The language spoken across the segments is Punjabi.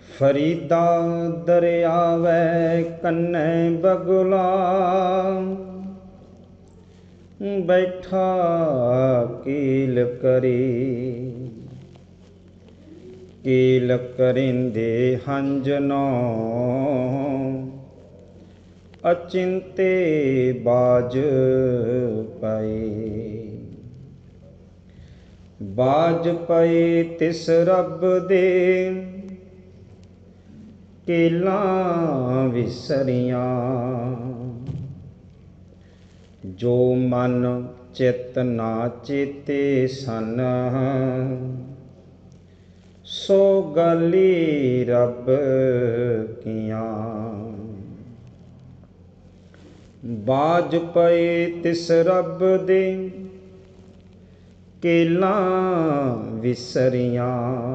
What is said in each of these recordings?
फरीदा दरियावै कन्ने बगुला, बैठा कील करी। कील करिंदे हंज नौ, अचिंते बाज पाए। बाज पए तिस रब दे, केलां विसरियां। जो मन चित ना चेते सन, सो गाली रब कियां। बाज पए तिस रब दे, केलां विसरियां।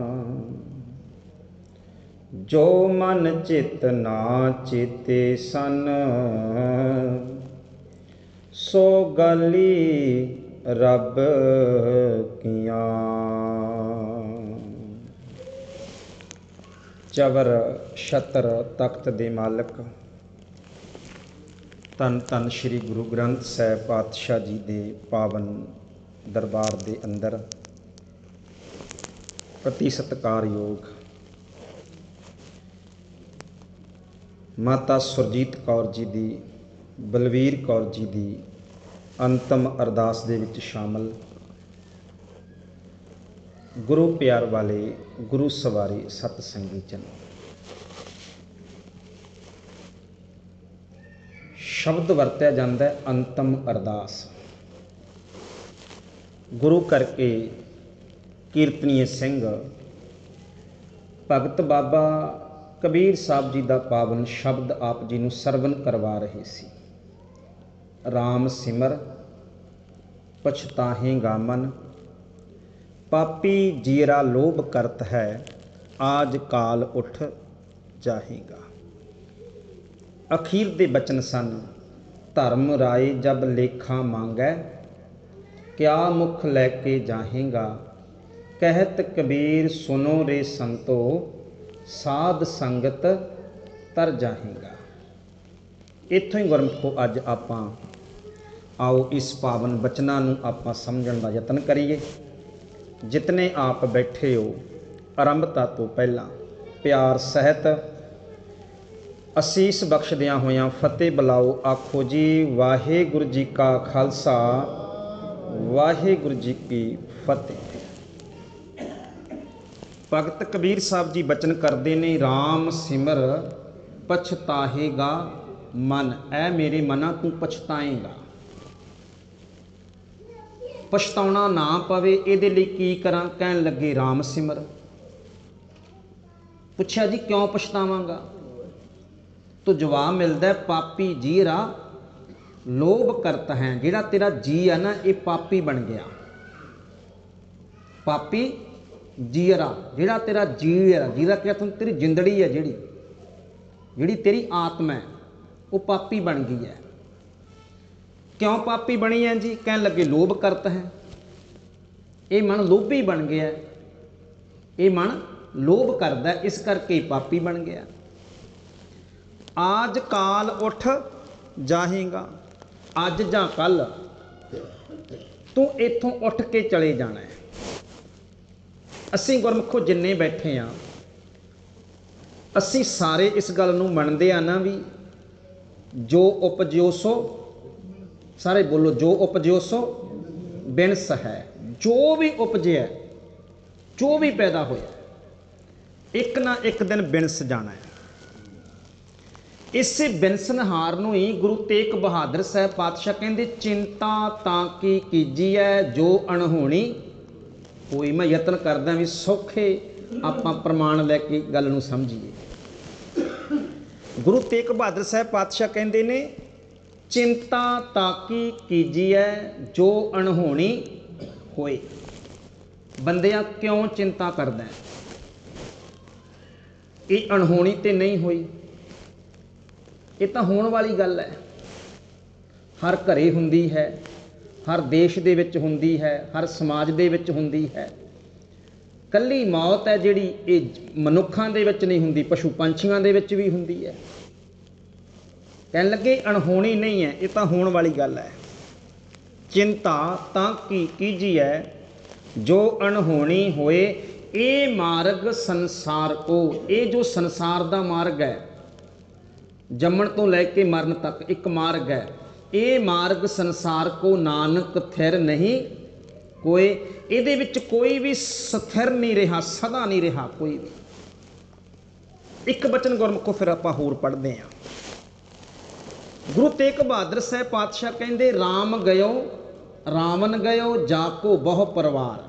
जो मन चित ना चेते सन, सो गाली रब कियां। चवर छत्र तख्त दे मालक धन धन श्री गुरु ग्रंथ साहिब पातशाह जी दे पावन दरबार दे अंदर अति सत्कारयोग माता सुरजीत कौर जी दी, बलवीर कौर जी दी अंतिम अरदास दे विच शामिल गुरु प्यार वाले गुरु सवारी सतसंगी जन, शब्द वरत्या जाता है अंतिम अरदास। गुरु करके कीर्तनीय सिंह भगत बाबा कबीर साहब जी का पावन शब्द आप जी नूं सरवण करवा रहे सी। राम सिमर पछताहेगा मन, पापी जीरा लोभ करत है, आज काल उठ जाहेगा। अखीर दे बचन सन, धर्म राय जब लेखा मांगै, क्या मुख लैके जाहेगा। कहत कबीर सुनो रे संतो, साध संगत तर जाहेगा। इत्थों ही गुरमुखो अज आपां आओ इस पावन बचनां नूं आपां समझण दा यतन करिए। जितने आप बैठे हो आरंभता तो पहला प्यार सहित असीस बख्शदियां होयां फतेह बुलाओ। आखो जी वाहेगुरु जी का खालसा, वाहेगुरु जी की फतेह। भगत कबीर साहब जी बचन करते ने, राम सिमर पछताहेगा मन। ऐ मेरे मना तू पछताएगा, पछताउणा ना पवे, इहदे लई की करां। कहण लगे राम सिमर। पुछया जी क्यों पछतावांगा, तो जवाब मिलता है पापी जीरा लोभ करता है। जिहड़ा तेरा जी है ना, ये पापी बन गया। पापी जीरा, जिहड़ा तेरा जी है, जीरा क्या तेरी जिंदड़ी है, जिहड़ी तेरी आत्मा है, वो पापी बन गई है। क्यों पापी बनी है जी? कहन लगे लोभ करता है। ये मन लोभी बन गया, ये मन लोभ करता है, इस करके पापी बन गया। आज काल उठ जाहेगा, अज जां कल तू इथों उठ के चले जाना है। असीं गुरमुखो जिन्ने बैठे हाँ, असीं सारे इस गल नूं मनदे आ ना भी जो उपजियो सो, सारे बोलो, जो उपजियो सो बिनस है। जो भी उपजिया, जो भी पैदा होया, एक ना एक दिन बिनस जाना है। इसे बिनसनहार नूं ही गुरु तेग बहादुर साहब पातशाह कहंदे, चिंता तां की कीजीए जो अणहोणी होई। मैं यतन करदा भी सौखे आपां प्रमाण लैके गल नूं समझीए। गुरु तेग बहादुर साहब पातशाह कहंदे ने, चिंता ताकी कीजिए जो अणहोणी होए। बंदिया क्यों चिंता करदा है? ये अणहोणी ते नहीं हुई, ये तो होने वाली गल है। हर घरे हुंदी है, हर देश दे विच हुंदी है, हर समाज दे विच हुंदी है। ਕੱਲੀ ਮੌਤ ਹੈ ਜਿਹੜੀ ਇਹ ਮਨੁੱਖਾਂ ਦੇ ਵਿੱਚ ਨਹੀਂ ਹੁੰਦੀ, ਪਸ਼ੂ ਪੰਛੀਆਂ ਦੇ ਵਿੱਚ ਵੀ ਹੁੰਦੀ ਹੈ। ਕਹਿਣ ਲੱਗੇ ਅਣਹੋਣੀ ਨਹੀਂ ਹੈ, ਇਹ ਤਾਂ ਹੋਣ ਵਾਲੀ ਗੱਲ ਹੈ। ਚਿੰਤਾ ਤਾਂ ਕੀ ਕੀਜੀਐ ਜੋ ਅਣਹੋਣੀ ਹੋਏ, ਇਹ ਮਾਰਗ ਸੰਸਾਰ ਕੋ। ਇਹ ਜੋ ਸੰਸਾਰ ਦਾ ਮਾਰਗ ਹੈ, ਜੰਮਣ ਤੋਂ ਲੈ ਕੇ ਮਰਨ ਤੱਕ ਇੱਕ ਮਾਰਗ ਹੈ। ਇਹ ਮਾਰਗ ਸੰਸਾਰ ਕੋ ਨਾਨਕ ਥਿਰ ਨਹੀਂ ਕੋਏ। ਇਹਦੇ ਵਿੱਚ ਕੋਈ ਵੀ ਸਥਿਰ ਨਹੀਂ ਰਿਹਾ, ਸਦਾ ਨਹੀਂ ਰਿਹਾ ਕੋਈ ਵੀ। ਇੱਕ ਬਚਨ ਗੁਰਮੁਖੋ ਫਿਰ ਆਪਾਂ ਹੋਰ ਪੜ੍ਹਦੇ ਹਾਂ। ਗੁਰੂ ਤੇਗ ਬਹਾਦਰ ਸਾਹਿਬ ਪਾਤਸ਼ਾਹ ਕਹਿੰਦੇ, ਰਾਮ ਗਇਓ ਰਾਵਣ ਗਇਓ ਜਾਕੋ ਬਹੁ ਪਰਿਵਾਰ।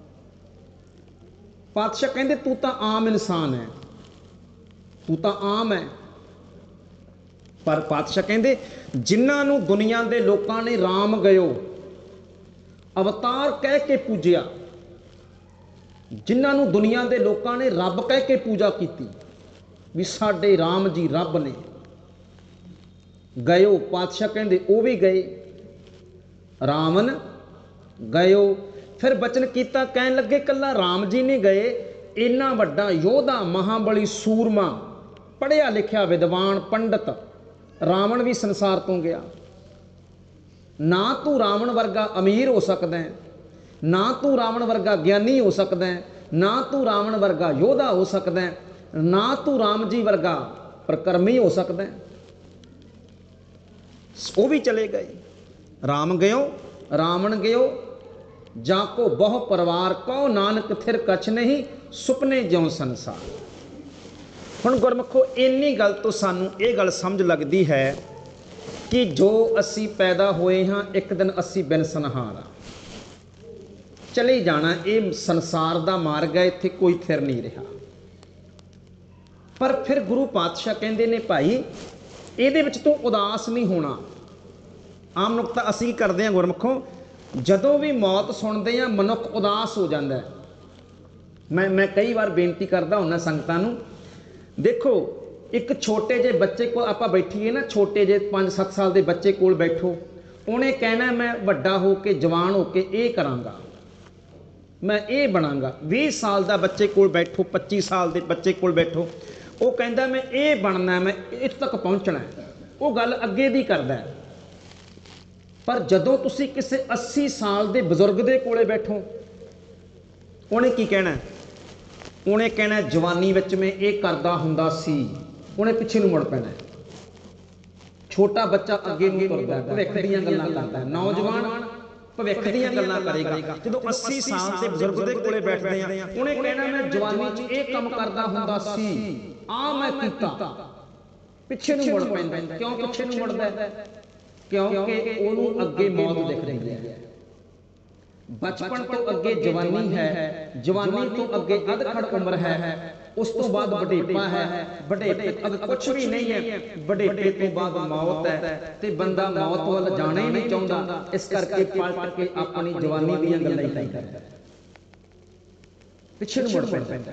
ਪਾਤਸ਼ਾਹ ਕਹਿੰਦੇ ਤੂੰ ਤਾਂ ਆਮ ਇਨਸਾਨ ਹੈ, ਤੂੰ ਤਾਂ ਆਮ ਹੈ, ਪਰ ਪਾਤਸ਼ਾਹ ਕਹਿੰਦੇ ਜਿਨ੍ਹਾਂ ਨੂੰ ਦੁਨੀਆ ਦੇ ਲੋਕਾਂ ਨੇ ਰਾਮ ਗਇਓ ਅਵਤਾਰ ਕਹਿ ਕੇ ਪੂਜਿਆ, ਜਿਨ੍ਹਾਂ ਨੂੰ ਦੁਨੀਆ ਦੇ ਲੋਕਾਂ ਨੇ ਰੱਬ ਕਹਿ ਕੇ ਪੂਜਾ ਕੀਤੀ ਵੀ ਸਾਡੇ ਰਾਮ ਜੀ ਰੱਬ ਨੇ, ਗਇਓ ਪਾਤਸ਼ਾਹ ਕਹਿੰਦੇ ਉਹ ਵੀ ਗਏ, ਰਾਵਣ ਗਇਓ। ਫਿਰ ਬਚਨ ਕੀਤਾ, ਕਹਿਣ ਲੱਗੇ ਕੱਲਾ ਰਾਮ ਜੀ ਨਹੀਂ ਗਏ, ਇੰਨਾ ਵੱਡਾ ਯੋਧਾ ਮਹਾਬਲੀ ਸੂਰਮਾ ਪੜ੍ਹਿਆ ਲਿਖਿਆ ਵਿਦਵਾਨ ਪੰਡਤ ਰਾਵਣ ਵੀ ਸੰਸਾਰ ਤੋਂ ਗਿਆ। ਨਾ ਤੂੰ ਰਾਵਣ ਵਰਗਾ ਅਮੀਰ ਹੋ ਸਕਦਾ ਹੈ, ਨਾ ਤੂੰ ਰਾਵਣ ਵਰਗਾ ਗਿਆਨੀ ਹੋ ਸਕਦਾ ਹੈ, ਨਾ ਤੂੰ ਰਾਵਣ ਵਰਗਾ ਯੋਧਾ ਹੋ ਸਕਦਾ ਹੈ, ਨਾ ਤੂੰ ਰਾਮ ਜੀ ਵਰਗਾ ਪ੍ਰਕਰਮੀ ਹੋ ਸਕਦਾ ਹੈ। ਉਹ ਵੀ ਚਲੇ ਗਏ। ਰਾਮ ਗਇਓ ਰਾਵਣ ਗਇਓ ਜਾਕੋ ਬਹੁ ਪਰਿਵਾਰ, ਕਉ ਨਾਨਕ ਥਿਰ ਕਛ ਨਹੀਂ ਸੁਪਨੇ ਜਿਉ ਸੰਸਾਰ। ਹੁਣ ਗੁਰਮੁਖੋ ਇੰਨੀ ਗੱਲ ਤੋਂ ਸਾਨੂੰ ਇਹ ਗੱਲ ਸਮਝ ਲੱਗਦੀ ਹੈ ਕਿ ਜੋ ਅਸੀਂ ਪੈਦਾ ਹੋਏ ਹਾਂ, ਇੱਕ ਦਿਨ ਅਸੀਂ ਬਿਨਸਨਹਾਰ ਹਾਂ, ਚਲੇ ਜਾਣਾ। ਇਹ ਸੰਸਾਰ ਦਾ ਮਾਰਗ ਹੈ, ਇੱਥੇ ਕੋਈ ਥਿਰ ਨਹੀਂ ਰਿਹਾ। ਪਰ ਫਿਰ ਗੁਰੂ ਪਾਤਸ਼ਾਹ ਕਹਿੰਦੇ ਨੇ, ਭਾਈ ਇਹਦੇ ਵਿੱਚ ਤੂੰ ਉਦਾਸ ਨਹੀਂ ਹੋਣਾ। ਆਮ ਨੁਕਤਾ ਅਸੀਂ ਕਰਦੇ ਹਾਂ ਗੁਰਮੁਖੋਂ, ਜਦੋਂ ਵੀ ਮੌਤ ਸੁਣਦੇ ਹਾਂ ਮਨੁੱਖ ਉਦਾਸ ਹੋ ਜਾਂਦਾ ਹੈ। ਮੈਂ ਕਈ ਵਾਰ ਬੇਨਤੀ ਕਰਦਾ ਹੁੰਦਾ ਸੰਗਤਾਂ ਨੂੰ, ਦੇਖੋ ਇੱਕ ਛੋਟੇ ਜਿਹੇ ਬੱਚੇ ਕੋਲ ਆਪਾਂ ਬੈਠੀਏ ਨਾ, ਛੋਟੇ ਜਿਹੇ 5-7 ਸਾਲ ਦੇ ਬੱਚੇ ਕੋਲ ਬੈਠੋ, ਉਹਨੇ ਕਹਿਣਾ ਮੈਂ ਵੱਡਾ ਹੋ ਕੇ ਜਵਾਨ ਹੋ ਕੇ ਇਹ ਕਰਾਂਗਾ, ਮੈਂ ਇਹ ਬਣਾਂਗਾ। 20 ਸਾਲ ਦਾ ਬੱਚੇ ਕੋਲ ਬੈਠੋ, 25 ਸਾਲ ਦੇ ਬੱਚੇ ਕੋਲ ਬੈਠੋ, ਉਹ ਕਹਿੰਦਾ ਮੈਂ ਇਹ ਬਣਨਾ, ਮੈਂ ਇੱਥੇ ਤੱਕ ਪਹੁੰਚਣਾ। ਉਹ ਗੱਲ ਅੱਗੇ ਦੀ ਕਰਦਾ। ਪਰ ਜਦੋਂ ਤੁਸੀਂ ਕਿਸੇ 80 ਸਾਲ ਦੇ ਬਜ਼ੁਰਗ ਦੇ ਕੋਲੇ ਬੈਠੋ, ਉਹਨੇ ਕੀ ਕਹਿਣਾ? ਉਹਨੇ ਕਹਿਣਾ ਜਵਾਨੀ ਵਿੱਚ ਮੈਂ ਇਹ ਕਰਦਾ ਹੁੰਦਾ ਸੀ। ਉਹਨੇ ਪਿੱਛੇ ਨੂੰ ਮੁੜ ਪੈਣਾ। ਛੋਟਾ ਬੱਚਾ ਅੱਗੇ ਨੂੰ ਤੁਰਦਾ, ਭਵਿੱਖ ਦੀਆਂ ਗੱਲਾਂ ਕਰਦਾ। ਨੌਜਵਾਨ ਭਵਿੱਖ ਦੀਆਂ ਗੱਲਾਂ ਕਰੇਗਾ। ਜਦੋਂ 80 ਸਾਲ ਦੇ ਬਜ਼ੁਰਗ ਦੇ ਕੋਲੇ ਬੈਠਦੇ ਆ, ਉਹਨੇ ਕਹਿਣਾ ਮੈਂ ਜਵਾਨੀ 'ਚ ਇਹ ਕੰਮ ਕਰਦਾ ਹੁੰਦਾ ਸੀ, ਆ ਮੈਂ ਕੀਤਾ। ਪਿੱਛੇ ਨੂੰ ਮੁੜ ਪੈਂਦਾ। ਕਿਉਂ ਪਿੱਛੇ ਨੂੰ ਮੁੜਦਾ? ਕਿਉਂਕਿ ਉਹਨੂੰ ਅੱਗੇ ਮੌਤ ਦਿਖ ਰਹੀ ਹੈ। ਬਚਪਨ ਤੋਂ ਅੱਗੇ ਜਵਾਨੀ ਹੈ, ਜਵਾਨੀ ਤੋਂ ਅੱਗੇ ਅਧਖੜ ਉਮਰ ਹੈ, ਉਸ ਤੋਂ ਬਾਅਦ ਵਡੇਪਾ ਹੈ, ਵਡੇਪੇ ਤੋਂ ਕੁਝ ਵੀ ਨਹੀਂ ਹੈ, ਵਡੇਪੇ ਤੋਂ ਬਾਅਦ ਮੌਤ ਹੈ। ਤੇ ਬੰਦਾ ਮੌਤ ਵੱਲ ਜਾਣਾ ਹੀ ਨਹੀਂ ਚਾਹੁੰਦਾ, ਇਸ ਕਰਕੇ ਪਲਟ ਕੇ ਆਪਣੀ ਜਵਾਨੀ ਦੀਆਂ ਗੱਲਾਂ ਹੀ ਕਰਦਾ, ਪਿੱਛੇ ਨੂੰ ਮੁੜ ਪੈਂਦਾ।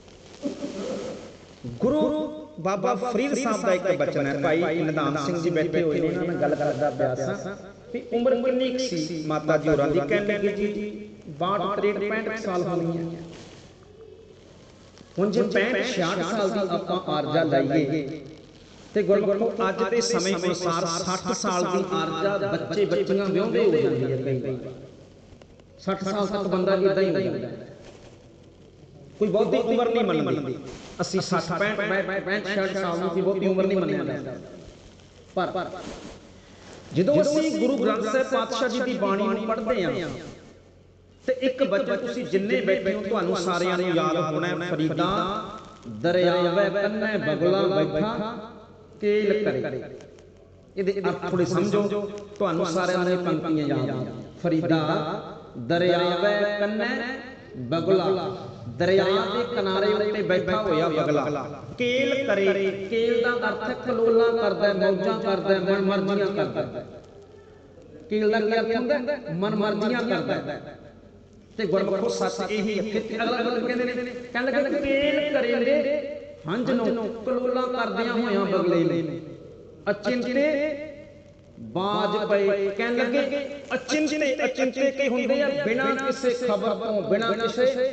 ਗੁਰੂ ਬਾਬਾ ਫਰੀਦ ਸਾਹਿਬ ਦਾ ਇੱਕ ਬਚਨ ਹੈ, ਭਾਈ ਨਿਧਾਨ ਸਿੰਘ ਜੀ ਬੈਠੇ ਹੋਏ ਨੇ, ਇਹਨਾਂ ਨਾਲ ਗੱਲ ਕਰਦਾ ਪਿਆ ਸਾਂ ਵੀ ਉਮਰ ਕਿੰਨੀ ਕੁ ਸੀ ਮਾਤਾ ਜੀ ਹੋਰਾਂ ਦੀ? ਕਹਿਣ ਲੱਗੇ ਜੀ 62 63 65 ਸਾਲ ਹੋਣੀ ਹੈ। ਹੁਣ ਜੇ 65 66 ਸਾਲ ਦੀ ਆਪਾਂ ਆਰਜਾ ਲਾਈਏ ਤੇ ਗੁਰਮੁਖੋ ਅੱਜ ਦੇ ਸਮੇਂ ਅਨੁਸਾਰ 60 ਸਾਲ ਦੀ ਆਰਜਾ ਬੱਚੇ ਬੱਚੀਆਂ ਵਿਆਹੁੰਦੇ ਹੋ ਜਾਂਦੀ ਹੈ। ਕਈ ਵਾਰ 60 ਸਾਲ ਤੱਕ ਬੰਦਾ ਇਦਾਂ ਹੀ ਹੋ ਜਾਂਦਾ ਹੈ, ਕੋਈ ਬਹੁਤੀ ਉਮਰ ਨਹੀਂ ਮੰਨਦੀ। ਅਸੀਂ 60 65 ਸਾਲ ਦੀ ਬਹੁਤੀ ਉਮਰ ਨਹੀਂ ਮੰਨਿਆ ਜਾਂਦਾ। ਪਰ ਜਦੋਂ ਅਸੀਂ ਗੁਰੂ ਗ੍ਰੰਥ ਸਾਹਿਬ ਪਾਤਸ਼ਾਹ ਜੀ ਦੀ ਬਾਣੀ ਨੂੰ ਪੜ੍ਹਦੇ ਹਾਂ ਤੇ ਇੱਕ ਬਚਨ ਤੁਸੀਂ ਜਿੰਨੇ ਬੈਠੇ ਹੋ ਤੁਹਾਨੂੰ ਸਾਰਿਆਂ ਨੂੰ ਯਾਦ ਹੋਣਾ ਹੈ, ਫਰੀਦਾ ਦਰਿਆਵੇ ਕੰਨੇ ਬਗਲਾ ਬੈਠਾ ਕੇਲ ਕਰੇ। ਇਹਦੇ ਅਰਥ ਥੋੜੇ ਸਮਝੋ, ਤੁਹਾਨੂੰ ਸਾਰਿਆਂ ਨੂੰ ਇਹ ਪੰਕਤੀਆਂ ਯਾਦ ਆ। ਫਰੀਦਾ ਦਰਿਆਵੇ ਕੰਨੇ ਬਗਲਾ, ਦਰਿਆ ਦੇ ਕਿਨਾਰੇ ਉੱਤੇ ਬੈਠਾ ਹੋਇਆ ਬਗਲਾ। ਕੇਲ ਕਰੇ, ਕੇਲ ਦਾ ਅਰਥ ਕਲੋਲਾਂ ਕਰਦਾ, ਮੌਜਾਂ ਕਰਦਾ, ਮਨਮਰਜ਼ੀਆਂ ਕਰਦਾ। ਕੇਲ ਦਾ ਕੀ ਅਰਥ ਹੁੰਦਾ? ਮਨਮਰਜ਼ੀਆਂ ਕਰਦਾ। ਤੇ ਗੁਰਮੁਖੋ ਸੱਚ ਇਹੀ ਹੈ। ਫਿਰ ਅਗਲਾ ਬਚਨ ਕਹਿੰਦੇ ਨੇ, ਕਹਿਣ ਲੱਗੇ ਕੇਲ ਕਰੇ ਦੇ ਹੰਝ ਨੂੰ ਕਲੋਲਾਂ ਕਰਦਿਆਂ ਹੋਇਆਂ ਬਗਲੇ ਨੇ ਅਚਿੰਤੇ ਬਾਜ ਪਏ। ਕਹਿਣ ਲੱਗੇ ਅਚਿੰਤੇ, ਅਚਿੰਤੇ ਕੀ ਹੁੰਦੇ ਆ? ਬਿਨਾਂ ਕਿਸੇ ਖਬਰ ਤੋਂ, ਬਿਨਾਂ ਕਿਸੇ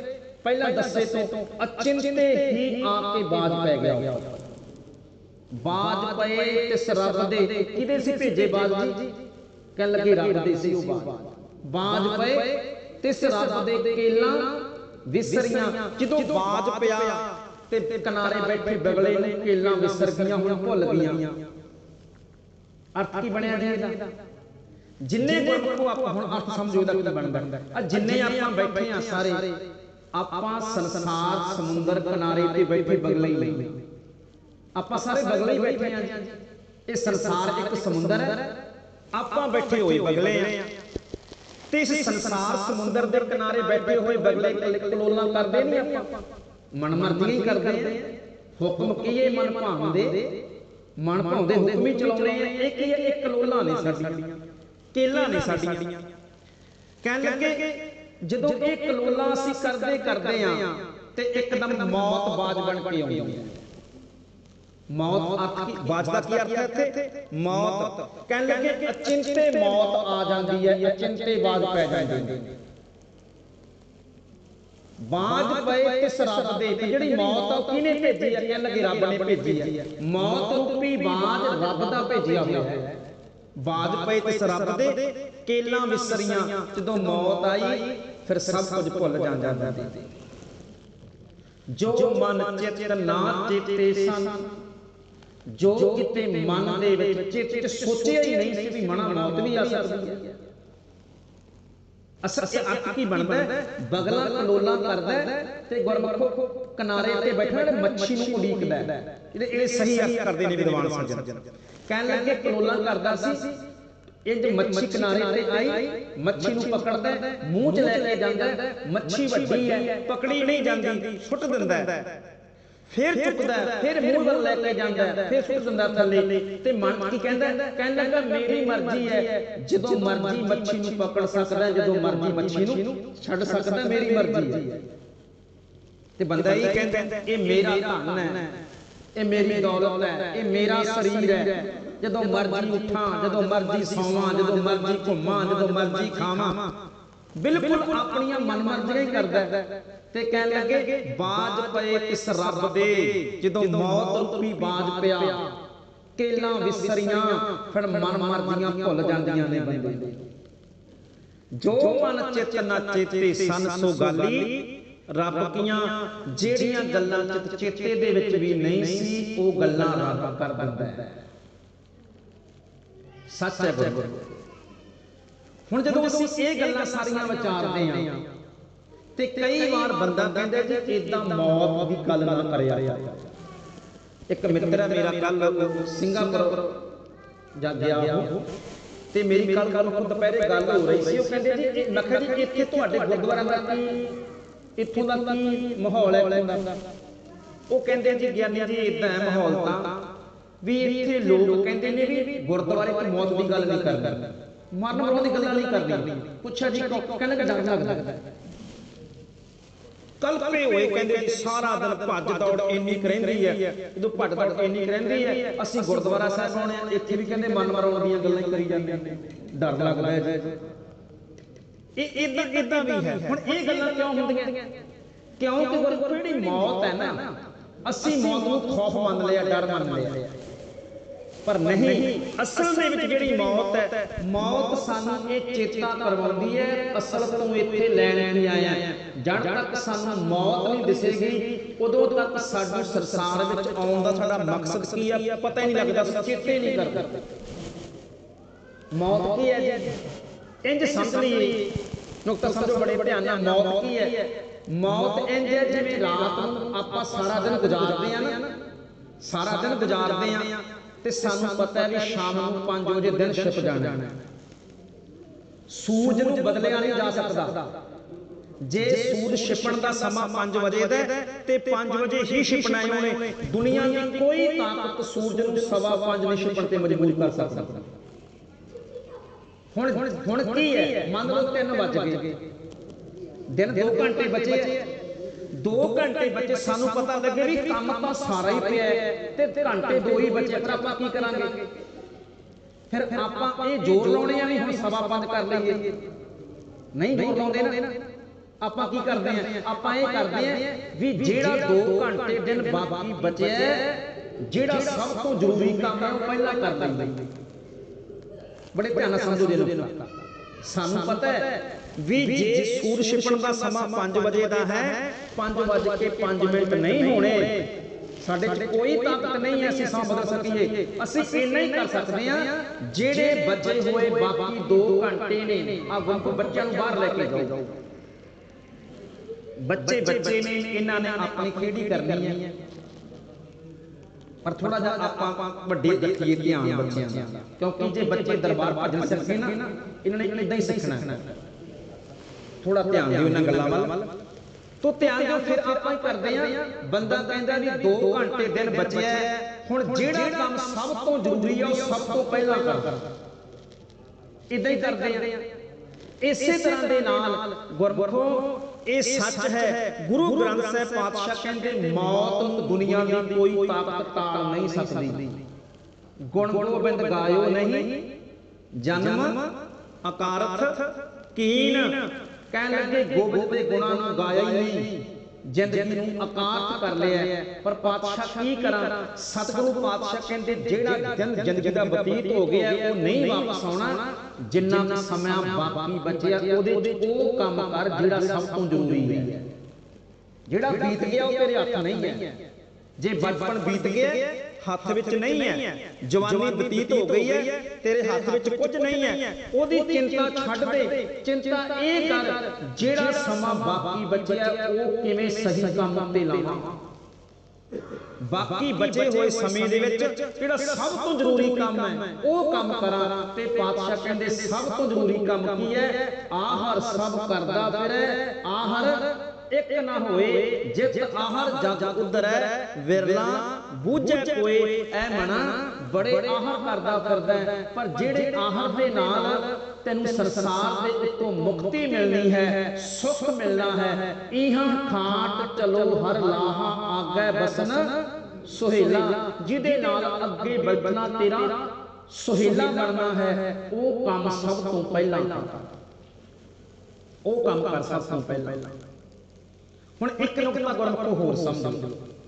ਪਹਿਲਾਂ ਦੱਸੇ ਤੋਂ ਅਚਿੰਤੇ ਹੀ ਆ ਕੇ ਬਾਜ ਪੈ ਗਿਆ। ਬਾਜ ਪਏ ਤਿਸ ਰੱਬ ਦੇ, ਕਿਹਦੇ ਸੀ ਭੇਜੇ ਬਾਜ ਜੀ? ਕਹਿਣ ਲੱਗੇ ਰੱਬ ਦੇ ਸੀ ਉਹ ਬਾਜ ਪਏ ਤਿਸ ਰੱਬ ਦੇ ਕੇਲਾਂ ਵਿਸਰੀਆਂ। ਜਦੋਂ ਬਾਜ ਪਿਆ ਤੇ ਕਿਨਾਰੇ ਬੈਠੇ ਬਗਲੇ ਨੂੰ ਕੇਲਾਂ ਵਿਸਰ ਗਈਆਂ, ਹੁਣ ਭੁੱਲ ਗਈਆਂ। ਅਰਥ ਕੀ ਬਣਿਆ ਜੀ ਇਹਦਾ? ਜਿੰਨੇ ਗੁਰਮੁਖੋ ਆਪਾਂ ਹੁਣ ਅਰਥ ਸਮਝੋ ਇਹਦਾ ਕੀ ਬਣਦਾ। ਆ ਜਿੰਨੇ ਆਪਾਂ ਬੈਠੇ ਆ ਸਾਰੇ, ਆਪਾਂ ਸੰਸਾਰ ਸਮੁੰਦਰ ਕਿਨਾਰੇ ਤੇ ਬੈਠੇ ਬਗਲੇ ਹੀ ਨਹੀਂ, ਆਪਾਂ ਸਾਰੇ ਬਗਲੇ ਹੀ ਬੈਠੇ ਆ। ਇਹ ਸੰਸਾਰ ਇੱਕ ਸਮੁੰਦਰ ਹੈ, ਆਪਾਂ ਬੈਠੇ ਹੋਏ ਬਗਲੇ ਆ। ਤੇ ਇਸ ਸੰਸਾਰ ਸਮੁੰਦਰ ਦੇ ਕਿਨਾਰੇ ਬੈਠੇ ਹੋਏ ਬਗਲੇ ਕਲੋਲਾਂ ਕਰਦੇ ਨਹੀਂ, ਆਪਾਂ ਮਨ ਮਰਜ਼ੀ ਹੀ ਕਰਦੇ ਆ। ਹੁਕਮ ਕੀਏ ਮਨ ਭਾਉਂਦੇ, ਮਨ ਭਾਉਂਦੇ ਹੁਕਮ ਹੀ ਚਲਾਉਣੇ ਆ। ਇਹ ਕੀ ਹੈ? ਇਹ ਕਲੋਲਾਂ ਨੇ ਸਾਡੀਆਂ, ਕੇਲਾਂ ਨੇ ਸਾਡੀਆਂ। ਕਹਿਣ ਲੱਗੇ ਜਦੋਂ ਇਹ ਕਲੋਲਾਂ ਅਸੀਂ ਕਰਦੇ ਆ ਤੇ ਇੱਕਦਮ ਮੌਤ ਬਾਜ ਬਣ ਕੇ ਆਉਂਦੀ ਹੈ। ਮੌਤ ਅਰਥ ਕੀ? ਬਾਜ ਦਾ ਕੀ ਅਰਥ ਹੈ ਇੱਥੇ? ਮੌਤ। ਕਹਿਣ ਲੱਗੇ ਅਚਿੰਤੇ ਮੌਤ ਆ ਜਾਂਦੀ ਹੈ, ਅਚਿੰਤੇ ਬਾਜ ਪੈ ਜਾਂਦੀ ਹੈ। ਬਾਜ ਪਏ ਤਿਸ ਰੱਬ ਦੇ, ਜਿਹੜੀ ਮੌਤ ਆ ਕਿਹਨੇ ਭੇਜੀ ਹੈ? ਕਹਿਣ ਲੱਗੇ ਰੱਬ ਨੇ ਭੇਜੀ ਹੈ। ਮੌਤ ਰੂਪੀ ਬਾਜ ਰੱਬ ਦਾ ਭੇਜਿਆ ਹੋਇਆ ਹੈ। ਬਾਜ ਪਏ ਤਿਸ ਰੱਬ ਦੇ ਕੇਲਾਂ ਵਿਸਰੀਆਂ। ਜਦੋਂ ਮੌਤ ਆਈ ਫਿਰ ਸਭ ਕੁਝ ਭੁੱਲ ਜਾਂਦਾ। ਜੋ ਮਨ ਚਿੱਤ ਨਾ ਚੇਤੇ ਸਨ, ਜੋ ਕਿਤੇ ਮਨ ਦੇ ਵਿੱਚ ਚਿੱਤ ਸੋਚਿਆ ਹੀ ਨਹੀਂ ਸੀ ਵੀ ਮਨਾ ਮੌਤ ਵੀ ਆ ਸਕਦੀ ਹੈ। ਅਸਲ ਇਹ ਅਰਥ ਕੀ ਬਣਦਾ? ਬਗਲਾ ਕਲੋਲਾਂ ਕਰਦਾ ਤੇ ਗੁਰਮੁਖੋ ਕਿਨਾਰੇ ਤੇ ਬੈਠਾ ਮੱਛੀ ਨੂੰ ਉਡੀਕਦਾ। ਇਹ ਸਹੀ ਅਰਥ ਕਰਦੇ ਨੇ ਵਿਦਵਾਨ ਸੱਜਣ। ਕਹਿਣ ਲੱਗੇ ਕਲੋਲਾਂ ਕਰਦਾ ਸੀ, ਇੰਜ ਮੱਛੀ ਕਿਨਾਰੇ ਤੇ ਆਈ, ਮੱਛੀ ਨੂੰ ਪਕੜਦਾ, ਮੂੰਹ 'ਚ ਲੈ ਕੇ ਜਾਂਦਾ। ਮੱਛੀ ਵੱਡੀ ਹੈ, ਪਕੜੀ ਨਹੀਂ ਜਾਂਦੀ, ਸੁੱਟ ਦਿੰਦਾ, ਫਿਰ ਚੁੱਕਦਾ, ਫਿਰ ਮੂੰਹ ਵੱਲ ਲੈ ਕੇ ਜਾਂਦਾ, ਫਿਰ ਸੁੱਟ ਦਿੰਦਾ ਥੱਲੇ। ਤੇ ਮਨ ਕੀ ਕਹਿੰਦਾ? ਕਹਿਣ ਲੱਗਾ ਮੇਰੀ ਮਰਜ਼ੀ ਹੈ, ਜਦੋਂ ਮਰਜ਼ੀ ਮੱਛੀ ਨੂੰ ਪਕੜ ਸਕਦਾ, ਜਦੋਂ ਮਰਜ਼ੀ ਮੱਛੀ ਨੂੰ ਛੱਡ ਸਕਦਾ, ਮੇਰੀ ਮਰਜ਼ੀ ਹੈ। ਤੇ ਬੰਦਾ ਇਹ ਕਹਿੰਦਾ ਇਹ ਮੇਰਾ ਧਨ ਹੈ, ਇਹ ਮੇਰੀ ਦੌਲਤ ਹੈ, ਇਹ ਮੇਰਾ ਸਰੀਰ ਹੈ। ਜਦੋਂ ਮਰਜ਼ੀ ਉੱਠਾਂ, ਜਦੋਂ ਮਰਜ਼ੀ ਸੌਵਾਂ, ਜਦੋਂ ਮਰਜ਼ੀ ਘੁੰਮਾਂ, ਜਦੋਂ ਮਰਜ਼ੀ ਖਾਵਾਂ, ਬਿਲਕੁਲ ਆਪਣੀਆਂ ਮਨਮਰਜ਼ੀਆਂ ਹੀ ਕਰਦਾ। ਤੇ ਕਹਿਣ ਲੱਗੇ ਬਾਜ ਪਏ ਤਿਸ ਰੱਬ ਦੇ, ਜਦੋਂ ਮੌਤ ਰੂਪੀ ਬਾਜ ਪਿਆ, ਕੇਲਾਂ ਵਿਸਰੀਆਂ, ਫਿਰ ਮਨ ਮਰਜ਼ੀਆਂ ਭੁੱਲ ਜਾਂਦੀਆਂ ਨੇ ਬੰਦੇ। ਜੋ ਮਨ ਚਿੱਤ ਨਾ ਚੇਤੇ ਸਨ ਸੋ ਗਾਲੀ, ਰੱਬ ਕੀਆਂ ਜਿਹੜੀਆਂ ਗੱਲਾਂ ਚੇਤੇ ਦੇ ਵਿੱਚ ਵੀ ਨਹੀਂ ਸੀ, ਉਹ ਗੱਲਾਂ ਰੱਬ ਕਰ ਦਿੰਦਾ ਹੈ। ਸੱਚ ਹੈ ਗੁਰੂ। ਹੁਣ ਜਦੋਂ ਅਸੀਂ ਇਹ ਗੱਲਾਂ ਸਾਰੀਆਂ ਵਿਚਾਰਦੇ ਹਾਂ ਤੇ ਕਈ ਵਾਰ ਬੰਦਾ ਕਹਿੰਦਾ ਜੀ ਇਦਾਂ ਮੌਤ ਦੀ ਗੱਲ ਨਾ ਕਰਿਆ। ਇੱਕ ਮਿੱਤਰ ਹੈ ਮੇਰਾ, ਕੱਲ ਸਿੰਗਾਪੁਰ ਜਾ ਗਿਆ ਉਹ, ਤੇ ਮੇਰੀ ਕੱਲ ਦੁਪਹਿਰੇ ਗੱਲ ਹੋ ਰਹੀ ਸੀ। ਉਹ ਕਹਿੰਦੇ ਜੀ ਮੈਂ ਕਿਹਾ ਜੀ ਇੱਥੇ ਤੁਹਾਡੇ ਗੁਰਦੁਆਰਾ ਦਾ ਕੀ, ਇੱਥੋਂ ਦਾ ਕੀ ਮਾਹੌਲ ਹੈ? ਉਹ ਕਹਿੰਦੇ ਜੀ ਗਿਆਨੀ ਜੀ ਇਦਾਂ ਹੈ ਮਾਹੌਲ ਤਾਂ ਵੀ ਇੱਥੇ ਲੋਕ ਕਹਿੰਦੇ ਨੇ ਵੀ ਗੁਰਦੁਆਰੇ ਤੇ ਮੌਤ ਦੀ ਗੱਲ ਨਹੀਂ ਕਰਨੀ, ਮਰਨ ਮਰਾਉਣ ਦੀ ਗੱਲਾਂ ਨਹੀਂ ਕਰਨੀ। ਪੁੱਛਿਆ ਜੀ ਕਹਿੰਦੇ ਕਿ ਡਰ ਲੱਗਦਾ। ਕਲਪੇ ਹੋਏ ਕਹਿੰਦੇ ਜੀ ਸਾਰਾ ਦਿਨ ਭੱਜ ਦੌੜ ਇੰਨੀ ਰਹਿੰਦੀ ਹੈ, ਜਦੋਂ ਭੱਜ ਦੌੜ ਇੰਨੀ ਰਹਿੰਦੀ ਹੈ, ਅਸੀਂ ਗੁਰਦੁਆਰਾ ਸਾਹਿਬ ਆਉਣੇ ਆ, ਇੱਥੇ ਵੀ ਕਹਿੰਦੇ ਮਨ ਮਰਾਉਣ ਦੀਆਂ ਗੱਲਾਂ ਕਰੀ ਜਾਂਦੇ ਨੇ, ਡਰ ਲੱਗਦਾ ਹੈ ਜੀ। ਇਹ ਇਦਾਂ ਵੀ ਹੈ। ਹੁਣ ਇਹ ਗੱਲਾਂ ਕਿਉਂ ਹੁੰਦੀਆਂ? ਕਿਉਂਕਿ ਗੁਰਮੁਖੋ ਜਿਹੜੀ ਮੌਤ ਹੈ ਨਾ, ਅਸੀਂ ਮੌਤ ਨੂੰ ਖੌਫ ਮੰਨ ਲਿਆ, ਡਰ ਮੰਨ ਲਿਆ, ਪਰ ਨਹੀਂ। ਅਸਲ ਦੇ ਵਿੱਚ ਜਿਹੜੀ ਮੌਤ ਹੈ, ਮੌਤ ਸਾਨੂੰ ਇਹ ਚੇਤਾ ਕਰਵਾਉਂਦੀ ਹੈ ਅਸਲ ਤੋਂ ਇੱਥੇ ਲੈਣ ਨਹੀਂ ਆਇਆ। ਜਦ ਤੱਕ ਸਾਨੂੰ ਮੌਤ ਨਹੀਂ ਦਿਸੇਗੀ, ਉਦੋਂ ਤੱਕ ਸਾਨੂੰ ਸੰਸਾਰ ਵਿੱਚ ਆਉਣ ਦਾ ਸਾਡਾ ਮਕਸਦ ਕੀ ਹੈ ਪਤਾ ਹੀ ਨਹੀਂ ਲੱਗਦਾ, ਚੇਤੇ ਨਹੀਂ ਕਰਦੇ। ਮੌਤ ਕੀ ਹੈ ਜੀ? ਇੰਜ ਸਮਝ ਲਈਏ, ਨੁਕਤਾ ਸਮਝੋ ਬੜੇ ਧਿਆਨ ਨਾਲ। ਮੌਤ ਕੀ ਹੈ? ਮੌਤ ਇੰਜ ਹੈ ਜਿਵੇਂ ਰਾਤ ਨੂੰ ਆਪਾਂ ਸਾਰਾ ਦਿਨ ਗੁਜ਼ਾਰਦੇ ਆ ਨਾ, ਸਾਰਾ ਦਿਨ ਗੁਜ਼ਾਰਦੇ ਆ ਤੇ ਸਾਨੂੰ ਪਤਾ ਹੈ ਵੀ ਸ਼ਾਮ ਨੂੰ 5 ਵਜੇ ਦਿਨ ਛਿਪ ਜਾਣਾ ਹੈ। ਸੂਰਜ ਨੂੰ ਬਦਲਿਆ ਨਹੀਂ ਜਾ ਸਕਦਾ। ਜੇ ਸੂਰਜ ਛਿਪਣ ਦਾ ਸਮਾਂ 5 ਵਜੇ ਦਾ ਤੇ 5 ਵਜੇ ਹੀ ਛਿਪਣਾ ਹੈ ਉਹਨੇ। ਦੁਨੀਆ ਦੀ ਕੋਈ ਤਾਕਤ ਸੂਰਜ ਨੂੰ 5:15 ਨਹੀਂ ਛਿਪਣ ਤੇ ਮਜਬੂਰ ਕਰ ਸਕਦਾ। ਹੁਣ ਕੀ ਹੈ? ਮੰਨ ਲਓ 3 ਵੱਜ ਗਏ, ਦਿਨ 2 ਘੰਟੇ ਬਚੇ, 2 ਘੰਟੇ ਬਚੇ, ਸਾਨੂੰ ਪਤਾ ਲੱਗੇ ਵੀ ਕੰਮ ਤਾਂ ਸਾਰਾ ਹੀ ਪਿਆ ਤੇ ਘੰਟੇ 2 ਹੀ ਬਚੇ, ਫਿਰ ਆਪਾਂ ਕੀ ਕਰਾਂਗੇ? ਫਿਰ ਆਪਾਂ ਇਹ ਜ਼ੋਰ ਲਾਉਣੇ ਆ ਵੀ ਹੁਣ 5:15 ਕਰ ਲਈਏ, ਨਹੀਂ ਜ਼ੋਰ ਲਾਉਂਦੇ ਨਾ। ਆਪਾਂ ਕੀ ਕਰਦੇ ਆ, ਆਪਾਂ ਇਹ ਕਰਦੇ ਆ ਵੀ ਜਿਹੜਾ 2 ਘੰਟੇ ਦਿਨ ਬਾਕੀ ਬਚਿਆ, ਜਿਹੜਾ ਸਭ ਤੋਂ ਜ਼ਰੂਰੀ ਕੰਮ ਹੈ ਉਹ ਪਹਿਲਾਂ ਕਰ ਲੈਂਦੇ। ਬੜੇ ਧਿਆਨ ਨਾਲ ਸਮਝੋ ਦੇ ਲੋ। ਸਾਨੂੰ ਪਤਾ ਹੈ ਵੀ ਜੇ ਸੂਰਜ ਛਿਪਣ ਦਾ ਸਮਾਂ 5 ਵਜੇ ਦਾ ਹੈ, 5:05 ਨਹੀਂ ਹੋਣੇ, ਸਾਡੇ 'ਚ ਕੋਈ ਤਾਕਤ ਨਹੀਂ ਹੈ ਅਸੀਂ ਸਮਾਂ ਬਦਲ ਸਕੀਏ। ਅਸੀਂ ਇੰਨਾ ਹੀ ਕਰ ਸਕਦੇ ਹਾਂ, ਜਿਹੜੇ ਬਚੇ ਹੋਏ ਬਾਕੀ 2 ਘੰਟੇ ਨੇ ਆ ਬੱਚਿਆਂ ਨੂੰ ਬਾਹਰ ਲੈ ਕੇ ਜਾਓ। ਬੱਚੇ ਨੇ, ਇਹਨਾਂ ਨੇ ਆਪਣੀ ਖੇਡੀ ਕਰਨੀ ਹੈ, ਪਰ ਥੋੜਾ ਜਿਹਾ ਆਪਾਂ ਵੱਡੇ ਰੱਖੀਏ ਧਿਆਨ ਬੱਚਿਆਂ ਦਾ, ਕਿਉਂਕਿ ਜੇ ਬੱਚੇ ਦਰਬਾਰ ਭਜਨ ਸਿੱਖੇ ਨਾ, ਇਹਨਾਂ ਨੇ ਇਦਾਂ ਹੀ ਸਿੱਖਣਾ। ਥੋੜਾ ਧਿਆਨ ਦਿਓ ਇਹਨਾਂ ਗੱਲਾਂ ਵੱਲ। ਤੋ ਧਿਆਨ ਦਿਓ। ਫਿਰ ਆਪਾਂ ਹੀ ਕਰਦੇ ਆ, ਬੰਦਾ ਕਹਿੰਦਾ ਵੀ 2 ਘੰਟੇ ਦਿਨ ਬਚਿਆ, ਹੁਣ ਜਿਹੜਾ ਕੰਮ ਸਭ ਤੋਂ ਜ਼ਰੂਰੀ ਆ ਉਹ ਸਭ ਤੋਂ ਪਹਿਲਾਂ ਕਰ। ਇਦਾਂ ਹੀ ਕਰਦੇ ਆ। ਇਸੇ ਤਰ੍ਹਾਂ ਦੇ ਨਾਲ ਗੁਰਮੁਖੋ ਇਹ ਸੱਚ ਹੈ, ਗੁਰੂ ਗ੍ਰੰਥ ਸਾਹਿਬ ਪਾਤਸ਼ਾਹ ਕਹਿੰਦੇ ਮੌਤ ਨੂੰ ਦੁਨੀਆ ਦੀ ਕੋਈ ਤਾਕਤ ਟਾਲ ਨਹੀਂ ਸਕਦੀ। ਗੁਣ ਗੋਬਿੰਦ ਗਾਇਓ ਨਹੀਂ, ਜਨਮ ਅਕਾਰਥ ਕੀਨ। ਕਹਿਣ ਲੱਗੇ ਗੋਬਿੰਦ ਦੇ ਗੁਣਾਂ ਨੂੰ ਗਾਇਆ ਹੀ ਨਹੀਂ, ਜ਼ਿੰਦਗੀ ਨੂੰ ਅਕਾਰਥ ਕਰ ਲਿਆ। ਪਰ ਪਾਤਸ਼ਾਹ ਕੀ ਕਰਾਂ, ਸਤਿਗੁਰੂ ਪਾਤਸ਼ਾਹ ਕਹਿੰਦੇ ਜਿਹੜਾ ਜ਼ਿੰਦਗੀ ਦਾ ਬਤੀਤ ਹੋ ਗਿਆ ਉਹ ਨਹੀਂ ਵਾਪਸ ਆਉਣਾ। ਜਿੰਨਾ ਸਮਾਂ ਬਾਕੀ ਬਚਿਆ ਉਹਦੇ 'ਚ ਉਹ ਕੰਮ ਕਰ ਜਿਹੜਾ ਸਭ ਤੋਂ ਜ਼ਰੂਰੀ ਹੈ। ਜਿਹੜਾ ਬੀਤ ਗਿਆ ਉਹ ਤੇਰੇ ਹੱਥ ਨਹੀਂ ਹੈ। ਜੇ ਬਚਪਨ ਬੀਤ ਗਿਆ ਹੱਥ ਵਿੱਚ ਨਹੀਂ ਹੈ, ਜਵਾਨੀ ਬਤੀਤ ਹੋ ਗਈ ਹੈ, ਤੇਰੇ ਹੱਥ ਵਿੱਚ ਕੁਝ ਨਹੀਂ ਹੈ, ਉਹਦੀ ਚਿੰਤਾ ਛੱਡ ਦੇ। ਚਿੰਤਾ ਇਹ ਕਰ ਜਿਹੜਾ ਸਮਾਂ ਬਾਕੀ ਬਚਿਆ ਉਹ ਕਿਵੇਂ ਸਹੀ ਕੰਮ ਤੇ ਲਾਵਾਂ। ਬਾਕੀ ਬਚੇ ਹੋਏ ਸਮੇਂ ਦੇ ਵਿੱਚ ਜਿਹੜਾ ਸਭ ਤੋਂ ਜ਼ਰੂਰੀ ਕੰਮ ਹੈ ਉਹ ਕੰਮ ਕਰਾਂ। ਤੇ ਪਾਤਸ਼ਾਹ ਕਹਿੰਦੇ ਸਭ ਤੋਂ ਜ਼ਰੂਰੀ ਕੰਮ ਕੀ ਹੈ, ਆਹਰ ਸਭ ਕਰਦਾ ਫਿਰੈ, ਆਹਰ ਇੱਕ ਨਾ ਹੋਏ। ਜਿਤ ਆਹਰ ਜਗ ਉਧਰੈ, ਵਿਰਲਾ ਬੂਝੈ ਕੋਏ। ਐ ਮਨਾ ਬੜੇ ਆਹਰ ਕਰਦਾ ਫਿਰਦਾ, ਪਰ ਜਿਹੜੇ ਆਹਰ ਦੇ ਨਾਲ ਤੈਨੂੰ ਸੰਸਾਰ ਦੇ ਉੱਤੋਂ ਮੁਕਤੀ ਮਿਲਣੀ ਹੈ, ਸੁੱਖ ਮਿਲਣਾ ਹੈ। ਇਹਾਂ ਖਾਟ ਚਲੋ ਹਰ ਲਾਹਾ, ਆਗੇ ਬਸਨ ਸੁਹੇਲਾ। ਜਿਹਦੇ ਨਾਲ ਅੱਗੇ ਬਚਣਾ ਤੇਰਾ ਸੁਹੇਲਾ ਬਣਨਾ ਹੈ, ਉਹ ਕੰਮ ਸਭ ਤੋਂ ਪਹਿਲਾਂ ਉਹ ਕੰਮ ਕਰ ਸਭ ਤੋਂ ਪਹਿਲਾਂ। ਹੁਣ ਇੱਕ ਨੁਕਤਾ ਗੁਰਮੁਖੋ ਹੋਰ ਸਮਝੋ।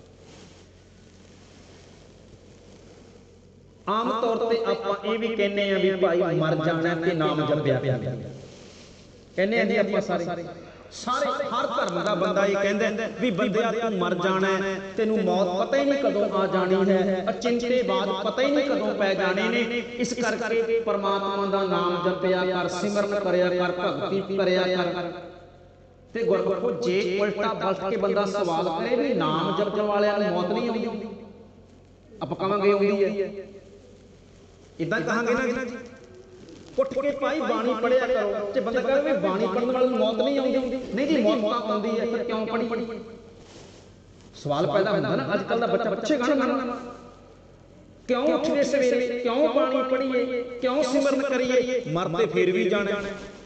ਆਮ ਤੌਰ ਤੇ ਆਪਾਂ ਇਹ ਵੀ ਕਹਿੰਦੇ ਆ ਵੀ ਭਾਈ ਮਰ ਜਾਣਾ ਤੇ ਨਾਮ ਜਪਿਆ ਕਹਿੰਦੇ ਆ ਜੀ ਆਪਾਂ ਸਾਰੇ ਹਰ ਧਰਮ ਦਾ ਬੰਦਾ ਇਹ ਕਹਿੰਦਾ ਵੀ ਬੰਦਿਆ ਤੂੰ ਮਰ ਜਾਣਾ, ਤੈਨੂੰ ਮੌਤ ਪਤਾ ਹੀ ਨਹੀਂ ਕਦੋਂ ਆ ਜਾਣੀ ਹੈ, ਅਚਿੰਤੇ ਬਾਅਦ ਪਤਾ ਹੀ ਨਹੀਂ ਕਦੋਂ ਪੈ ਜਾਣੇ ਨੇ। ਇਸ ਕਰਕੇ ਪਰਮਾਤਮਾ ਦਾ ਨਾਮ ਜਪਿਆ ਕਰ, ਸਿਮਰਨ ਕਰਿਆ ਕਰ, ਭਗਤੀ ਕਰਿਆ ਕਰ। ਤੇ ਗੁਰਮੁਖੋ ਜੇ ਉਲਟਾ ਬਲਟ ਕੇ ਬੰਦਾ ਸਵਾਲ ਕਰੇ ਵੀ ਨਾਮ ਜਪਣ ਵਾਲਿਆਂ ਨੂੰ ਮੌਤ ਨਹੀਂ ਆਉਂਦੀ, ਆਪਾਂ ਕਹਾਂਗੇ ਆਉਂਦੀ ਹੈ। ਇਦਾਂ ਕਹਾਂਗੇ ਨਾ ਜੀ, ਉੱਠ ਕੇ ਭਾਈ ਬਾਣੀ ਪੜਿਆ ਕਰੋ। ਤੇ ਬੰਦਾ ਕਹੇ ਵੀ ਬਾਣੀ ਪੜਨ ਵਾਲੇ ਨੂੰ ਮੌਤ ਨਹੀਂ ਆਉਂਦੀ, ਨਹੀਂ ਜੀ ਮੌਤ ਤਾਂ ਆਉਂਦੀ ਹੈ, ਫਿਰ ਕਿਉਂ ਪੜੀ? ਸਵਾਲ ਪੈਦਾ ਹੁੰਦਾ ਨਾ। ਅੱਜ ਕੱਲ ਦਾ ਬੱਚਾ ਪੁੱਛੇਗਾ ਨਾ ਕਿਉਂ ਉੱਠਦੇ ਸਵੇਰੇ, ਕਿਉਂ ਬਾਣੀ ਪੜੀਏ, ਕਿਉਂ ਸਿਮਰਨ ਕਰੀਏ, ਮਰਦੇ ਫੇਰ ਵੀ ਜਾਣਾ।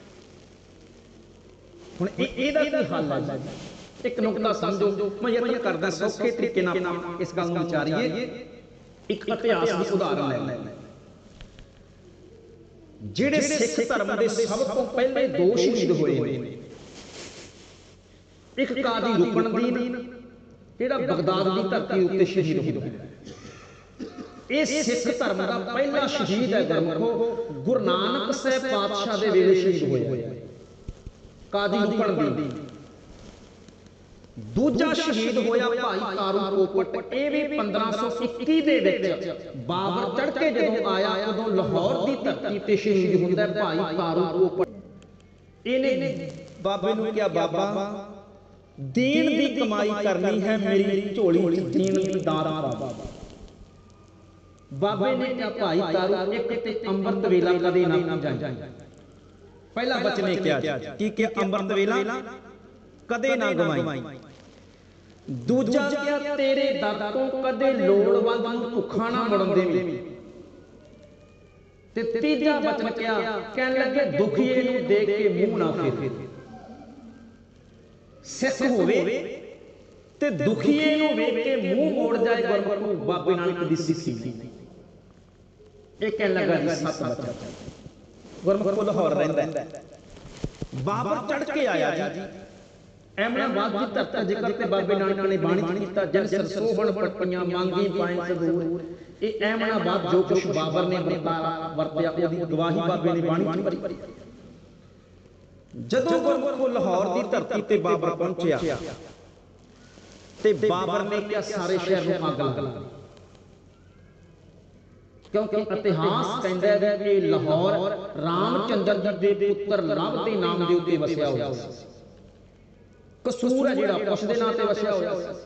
ਹੁਣ ਇਹਦਾ ਕੀ ਹੱਲ ਹੈ? ਇੱਕ ਨੁਕਤਾ ਸਮਝੋ, ਮੈਂ ਯਤਨ ਕਰਦਾ ਸੌਖੇ ਤਰੀਕੇ ਨਾਲ ਆਪਾਂ ਇਸ ਗੱਲ ਨੂੰ ਵਿਚਾਰੀਏ। ਇੱਕ ਇਤਿਹਾਸ ਦੀ ਉਦਾਹਰਨ ਲੈ ਲੈਂਦੇ। ਜਿਹੜੇ ਸਿੱਖ ਧਰਮ ਦੇ ਸਭ ਤੋਂ ਪਹਿਲੇ 2 ਸ਼ਹੀਦ ਹੋਏ ਨੇ, ਇੱਕ ਕਾਜ਼ੀ ਰੁਕਨਦੀਨ ਜਿਹੜਾ ਬਗਦਾਦ ਦੀ ਧਰਤੀ ਉੱਤੇ ਸ਼ਹੀਦ ਹੋਇਆ। ਇਹ ਸਿੱਖ ਧਰਮ ਦਾ ਪਹਿਲਾ ਸ਼ਹੀਦ ਹੈ ਗੁਰਮੁਖੋ, ਗੁਰੂ ਨਾਨਕ ਸਾਹਿਬ ਪਾਤਸ਼ਾਹ ਦੇ ਵੇਲੇ ਸ਼ਹੀਦ ਹੋਇਆ ਕਾਜ਼ੀ ਰੁਕਨਦੀਨ। ਦੂਜਾ ਸ਼ਹੀਦ ਹੋਇਆ ਭਾਈ ਤਾਰੂ ਕੋਪਟ। ਇਹ ਵੀ 1521 ਦੇ ਵਿੱਚ ਬਾਬਰ ਚੜ ਕੇ ਜਦੋਂ ਆਇਆ ਉਦੋਂ ਲਾਹੌਰ ਦੀ ਧਰਤੀ ਤੇ ਸ਼ਹੀਦ ਹੁੰਦਾ ਭਾਈ ਤਾਰੂ ਕੋਪਟ। ਇਹਨੇ ਬਾਬੇ ਨੂੰ ਕਿਹਾ, ਬਾਬਾ ਦੀਨ ਦੀ ਕਮਾਈ ਕਰਨੀ ਹੈ, ਮੇਰੀ ਝੋਲੀ ਚ ਦੀਨ ਦੀ ਦਾਰਾ ਬਾਬਾ। ਬਾਬੇ ਨੇ ਕਿਹਾ ਭਾਈ ਤਾਰੂ ਇੱਕ ਤੇ ਅੰਮ੍ਰਿਤ ਵੇਲਾ ਕਦੇ ਨਾ ਜਾਈਂ। ਪਹਿਲਾ ਬਚਨੇ ਕਿਹਾ ਕੀ ਕਿ ਅੰਮ੍ਰਿਤ ਵੇਲਾ ਕਦੇ ਨਾ ਗਵਾਈ। ਦੂਜਾ ਕਿਹਾ ਤੇਰੇ ਦਰ ਤੋਂ ਕਦੇ ਲੋੜਵੰਦ ਨੂੰ ਭੁੱਖਾ ਨਾ ਮੁੜਨ ਦੇਵੀਂ। ਤੇ ਤੀਜਾ ਬਚਨ ਕਿਹਾ, ਕਹਿਣ ਲੱਗੇ ਦੁਖੀਏ ਨੂੰ ਦੇਖ ਕੇ ਮੂੰਹ ਨਾ ਫੇਰ। ਸਿੱਖ ਹੋਵੇ ਤੇ ਦੁਖੀਏ ਨੂੰ ਵੇਖ ਕੇ ਮੂੰਹ ਮੋੜ ਜਾਏ, ਗੁਰਮੁਖੋ ਬਾਬੇ ਨਾਨਕ ਦੀ ਸਿੱਖੀ। ਇਹ ਕਹਿਣ ਲੱਗਾ ਜੀ 7 ਬਚਨ। ਗੁਰਮੁਖੋ ਲਾਹੌਰ ਰਹਿੰਦਾ, ਬਾਬਰ ਚੜ ਕੇ ਆਇਆ ਜੀ। ਅਹਿਮਦਾਬਾਦ ਦੀ ਧਰਤੀ ਜ਼ਿਕਰ ਤੇ ਬਾਬੇ ਨਾਨਕ ਨੇ ਬਾਣੀ ਚ ਕੀਤਾ, ਜਨ ਸਿਰ ਸੋਹਣ ਪੱਟੀਆਂ ਮੰਗੀ ਪਾਏ ਸਦੂਰ। ਇਹ ਅਹਿਮਦਾਬਾਦ ਜੋ ਕੁਛ ਬਾਬਰ ਨੇ ਵਰਤਿਆ ਉਹਦੀ ਗਵਾਹੀ ਬਾਬੇ ਨੇ ਬਾਣੀ ਚ ਭਰੀ। ਜਦੋਂ ਗੁਰਮੁਖੋ ਲਾਹੌਰ ਦੀ ਧਰਤੀ ਤੇ ਬਾਬਰ ਪਹੁੰਚਿਆ ਤੇ ਬਾਬਰ ਨੇ ਕਿਹਾ ਸਾਰੇ ਸ਼ਹਿਰ ਨੂੰ ਅੱਗ ਲਾ, ਕਿਉਂਕਿ ਇਤਿਹਾਸ ਕਹਿੰਦਾ ਹੈ ਕਿ ਲਾਹੌਰ ਰਾਮਚੰਦਰ ਜੀ ਦੇ ਪੁੱਤਰ ਲਵ ਦੇ ਨਾਮ ਦੇ ਉੱਤੇ ਵਸਿਆ ਹੋਇਆ ਸੀ। ਕਸੂਰ ਹੈ ਜਿਹੜਾ ਉਸ ਦੇ ਨਾਂ ਤੇ ਵਸਿਆ ਹੋਇਆ ਸੀ।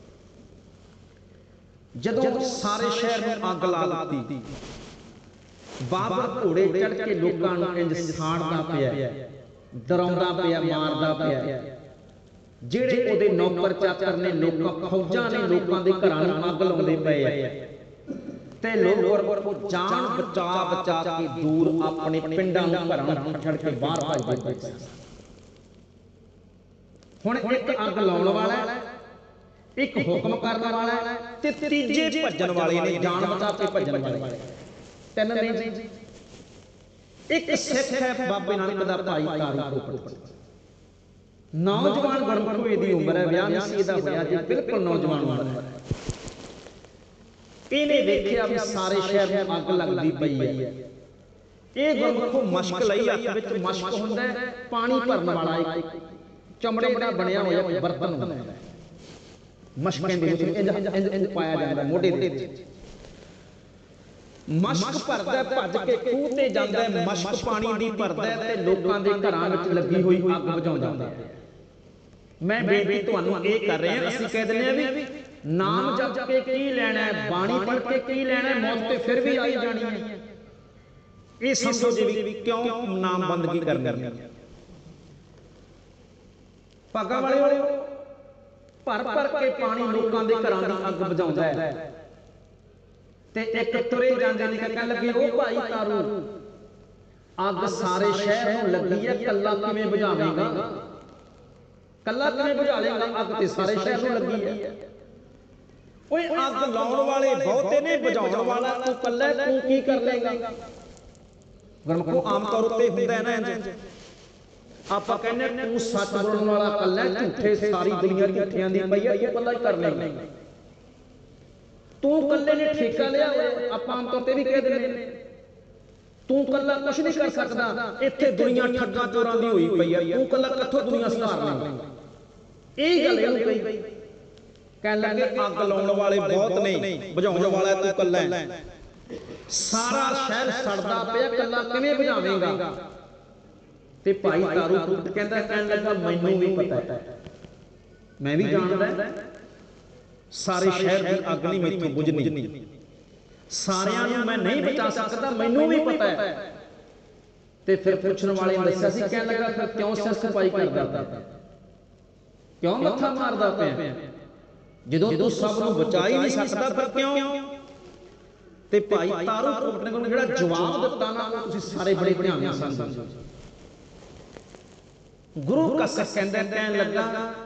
ਜਦੋਂ ਸਾਰੇ ਸ਼ਹਿਰ ਨੂੰ ਅੱਗ ਲਾ ਦਿੱਤੀ, ਬਾਬਰ ਘੋੜੇ ਚੜ੍ਹ ਕੇ ਲੋਕਾਂ ਨੂੰ ਇੰਜ ਸਾੜਦਾ ਪਿਆ, ਡਰਾਉਂਦਾ ਪਿਆ, ਮਾਰਦਾ ਪਿਆ। ਜਿਹੜੇ ਉਹਦੇ ਨੌਕਰ ਚਾਕਰ ਨੇ, ਲੋਕਾਂ ਫੌਜਾਂ ਨੇ, ਲੋਕਾਂ ਦੇ ਘਰਾਂ ਨੂੰ ਅੱਗ ਲਾਉਂਦੇ ਪਏ ਆ ਤੇ ਲੋਕ ਜਾਨ ਬਚਾ ਕੇ ਦੂਰ ਆਪਣੇ ਪਿੰਡਾਂ ਨੂੰ, ਘਰਾਂ ਨੂੰ ਛੱਡ ਕੇ ਬਾਹਰ ਭੱਜਦੇ ਪਏ। ਹੁਣ ਇੱਕ ਅੱਗ ਲਾਉਣ ਵਾਲਾ, ਇੱਕ ਹੁਕਮ ਕਰਨ ਵਾਲਾ ਤੇ ਤੀਜੇ ਭੱਜਣ ਵਾਲੇ ਨੇ, ਜਾਨ ਬਚਾ ਕੇ ਭੱਜਣ ਵਾਲੇ। ਤਿੰਨ ਨੇ। ਇੱਕ ਸਿੱਖ ਹੈ ਬਾਬੇ ਨਾਨਕ ਦਾ ਭਾਈ ਤਾਰੂ, ਨੌਜਵਾਨ ਗੁਰਮੁਖ ਦੀ ਉਮਰ ਹੈ, ਵਿਆਹ ਨਹੀਂ ਸੀ ਇਹਦਾ ਹੋਇਆ ਜੀ, ਬਿਲਕੁਲ ਨੌਜਵਾਨ ਉਮਰ ਹੈ। ਇਹਨੇ ਵੇਖਿਆ ਵੀ ਸਾਰੇ ਸ਼ਹਿਰ ਨੂੰ ਅੱਗ ਲੱਗਦੀ ਪਈ ਹੈ। ਇਹ ਗੁਰਮੁਖੋਂ ਮਸ਼ਕ ਲਈ, ਹੱਥ ਵਿੱਚ ਮਸ਼ਕ ਹੁੰਦਾ ਹੈ, ਪਾਣੀ ਭਰਨ ਵਾਲਾ ਇੱਕ ਚਮੜੇ ਦਾ ਬਣਿਆ ਹੋਇਆ ਬਰਤਨ ਹੁੰਦਾ ਹੈ। ਮਸ਼ਕ ਦੇ ਵਿੱਚ ਇੰਜ ਪਾਇਆ ਜਾਂਦਾ ਮੋਢੇ ਦੇ ਵਿੱਚ। ਮਸ਼ਕ ਭਰਦਾ, ਭੱਜ ਕੇ ਖੂਹ ਤੇ ਜਾਂਦਾ, ਮਸ਼ਕ ਪਾਣੀ ਦੀ ਭਰਦਾ ਤੇ ਲੋਕਾਂ ਦੇ ਘਰਾਂ ਵਿੱਚ ਲੱਗੀ ਹੋਈ ਅੱਗ ਬੁਝਾਉਂਦਾ ਹੈ। ਮੈਂ ਬੇਨਤੀ ਤੁਹਾਨੂੰ ਇਹ ਕਰ ਰਿਹਾ, ਅਸੀਂ ਕਹਿ ਦਿੰਦੇ ਆ ਵੀ ਨਾਮ ਜਪ ਕੇ ਕੀ ਲੈਣਾ ਹੈ, ਬਾਣੀ ਪੜ੍ਹ ਕੇ ਕੀ ਲੈਣਾ ਹੈ, ਮੌਤ ਤੇ ਫਿਰ ਵੀ ਆਈ ਜਾਣੀ ਹੈ। ਇਹ ਸਮਝੋ ਜੀ ਵੀ ਕਿਉਂ ਨਾਮ ਬੰਦਗੀ ਕਰਨੀ ਹੈ। ਭਾਗਾਂ ਵਾਲੇ ਭਰ ਭਰ ਕੇ ਪਾਣੀ ਲੋਕਾਂ ਦੇ ਘਰਾਂ ਦੀ ਅੱਗ ਬੁਝਾਉਂਦਾ ਹੈ ਤੇ ਇੱਕ ਤੁਰੇ ਜਾਂਦੇ ਨੇ, ਕਹਿਣ ਲੱਗੇ ਉਹ ਭਾਈ ਤਾਰੂ, ਅੱਗ ਸਾਰੇ ਸ਼ਹਿਰ ਨੂੰ ਲੱਗੀ ਹੈ, ਕੱਲਾ ਕਿਵੇਂ ਬੁਝਾਵੇਂਗਾ? ਕੱਲਾ ਕਿਵੇਂ ਬੁਝਾ ਲੇਗਾ? ਅੱਗ ਤੇ ਸਾਰੇ ਸ਼ਹਿਰ ਨੂੰ ਲੱਗੀ ਹੈ। ਓਏ ਅੱਗ ਲਾਉਣ ਵਾਲੇ ਬਹੁਤੇ ਨੇ, ਬੁਝਾਉਣ ਵਾਲਾ ਤੂੰ ਕੱਲਾ, ਤੂੰ ਕੀ ਕਰ ਲੇਗਾ? ਗੁਰਮੁਖੋ ਆਮ ਤੌਰ ਉੱਤੇ ਹੁੰਦਾ ਹੈ ਨਾ ਇੰਜ, ਆਪਾਂ ਕਹਿੰਦੇ ਤੂੰ ਸੱਚ ਬੋਲਣ ਵਾਲਾ ਕੱਲਾ, ਝੂਠੇ ਸਾਰੀ ਦੁਨੀਆ ਝੂਠਿਆਂ ਦੀ ਪਈ ਹੈ, ਤੂੰ ਕੱਲਾ ਹੀ ਕਰ ਲੇਗਾ। ਤੂੰ ਕੱਲੇ ਨੇ ਠੇਕਾ ਲਿਆ ਹੋਇਆ, ਆਪਾਂ ਆਮ ਤੌਰ ਤੇ ਵੀ ਕਹਿ ਦਿੰਦੇ ਨੇ ਤੂੰ ਕੱਲਾ ਕੁਛ ਨਹੀਂ ਕਰ ਸਕਦਾ, ਇੱਥੇ ਦੁਨੀਆ ਠੱਗਾਂ ਚੋਰਾਂ ਦੀ ਹੋਈ ਪਈ ਹੈ, ਤੂੰ ਕੱਲਾ ਕਿੱਥੋਂ ਦੁਨੀਆ ਸੁਧਾਰ ਲੇਗਾ? ਇਹ ਗੱਲ ਇਹਨੂੰ ਕਹੀ। ਕਹਿਣ ਲੱਗੇ ਅੱਗ ਲਾਉਣ ਵਾਲੇ ਬਹੁਤ ਨੇ, ਬੁਝਾਉਣ ਵਾਲਾ ਤੂੰ ਕੱਲਾ ਹੈ। ਸਾਰਾ ਸ਼ਹਿਰ ਸੜਦਾ ਪਿਆ, ਕੱਲਾ ਕਿਵੇਂ ਬੁਝਾਵੇਂਗਾ? ਤੇ ਭਾਈ ਤਾਰੂ ਕਹਿੰਦਾ, ਕਹਿਣ ਲੱਗਾ ਮੈਨੂੰ ਵੀ ਪਤਾ ਹੈ, ਮੈਂ ਵੀ ਜਾਣਦਾ ਸਾਰੇ ਸ਼ਹਿਰ ਦੀ ਅੱਗ ਨਹੀਂ ਮੈਥੋਂ ਬੁਝਣੀ, ਸਾਰਿਆਂ ਨੂੰ ਮੈਂ ਨਹੀਂ ਬਚਾ ਸਕਦਾ, ਮੈਨੂੰ ਵੀ ਪਤਾ ਹੈ। ਤੇ ਫਿਰ ਪੁੱਛਣ ਵਾਲੇ ਨੇ ਦੱਸਿਆ ਸੀ, ਕਹਿਣ ਲੱਗਾ ਫਿਰ ਕਿਉਂ ਸਿਰ ਖਪਾਈ ਕਰਦਾ ਪਿਆ, ਕਿਉਂ ਮੱਥਾ ਮਾਰਦਾ ਪਿਆ, ਜਦੋਂ ਤੂੰ ਸਭ ਨੂੰ ਬਚਾ ਹੀ ਨਹੀਂ ਸਕਦਾ ਫਿਰ ਕਿਉਂ? ਤੇ ਭਾਈ ਤਾਰੂ ਕੋਟਨੇ ਨੂੰ ਜਿਹੜਾ ਜਵਾਬ ਦਿੱਤਾ ਨਾ, ਤੁਸੀਂ ਸਾਰੇ ਬੜੇ ਧਿਆਨ ਨਾਲ ਸੁਣੋ। ਗੁਰੂ ਕਸਕ ਕਹਿੰਦਾ, ਕਹਿਣ ਲੱਗਾ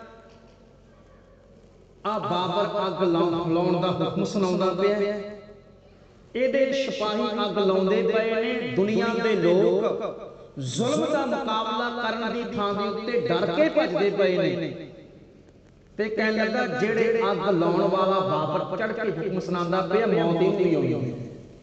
ਆ ਬਾਬਰ ਅੱਗ ਲਾਉਣ ਦਾ ਹੁਕਮ ਸੁਣਾਉਂਦਾ ਪਿਆ, ਇਹਦੇ ਸਿਪਾਹੀ ਅੱਗ ਲਾਉਂਦੇ ਪਏ ਨੇ, ਦੁਨੀਆ ਦੇ ਲੋਕ ਜ਼ੁਲਮ ਦਾ ਮੁਕਾਬਲਾ ਕਰਨ ਦੀ ਥਾਂ ਦੇ ਉੱਤੇ ਡਰ ਕੇ ਭੱਜਦੇ ਪਏ ਨੇ। ਤੇ ਕਹਿਣ ਲੱਗਾ ਜਿਹੜੇ ਅੱਗ ਲਾਉਣ ਵਾਲਾ ਬਾਬਰ ਚੜ ਕੇ ਹੁਕਮ ਸੁਣਾਉਂਦਾ ਪਿਆ, ਮੌਤ ਹੀ ਹੋਈ ਹੈ।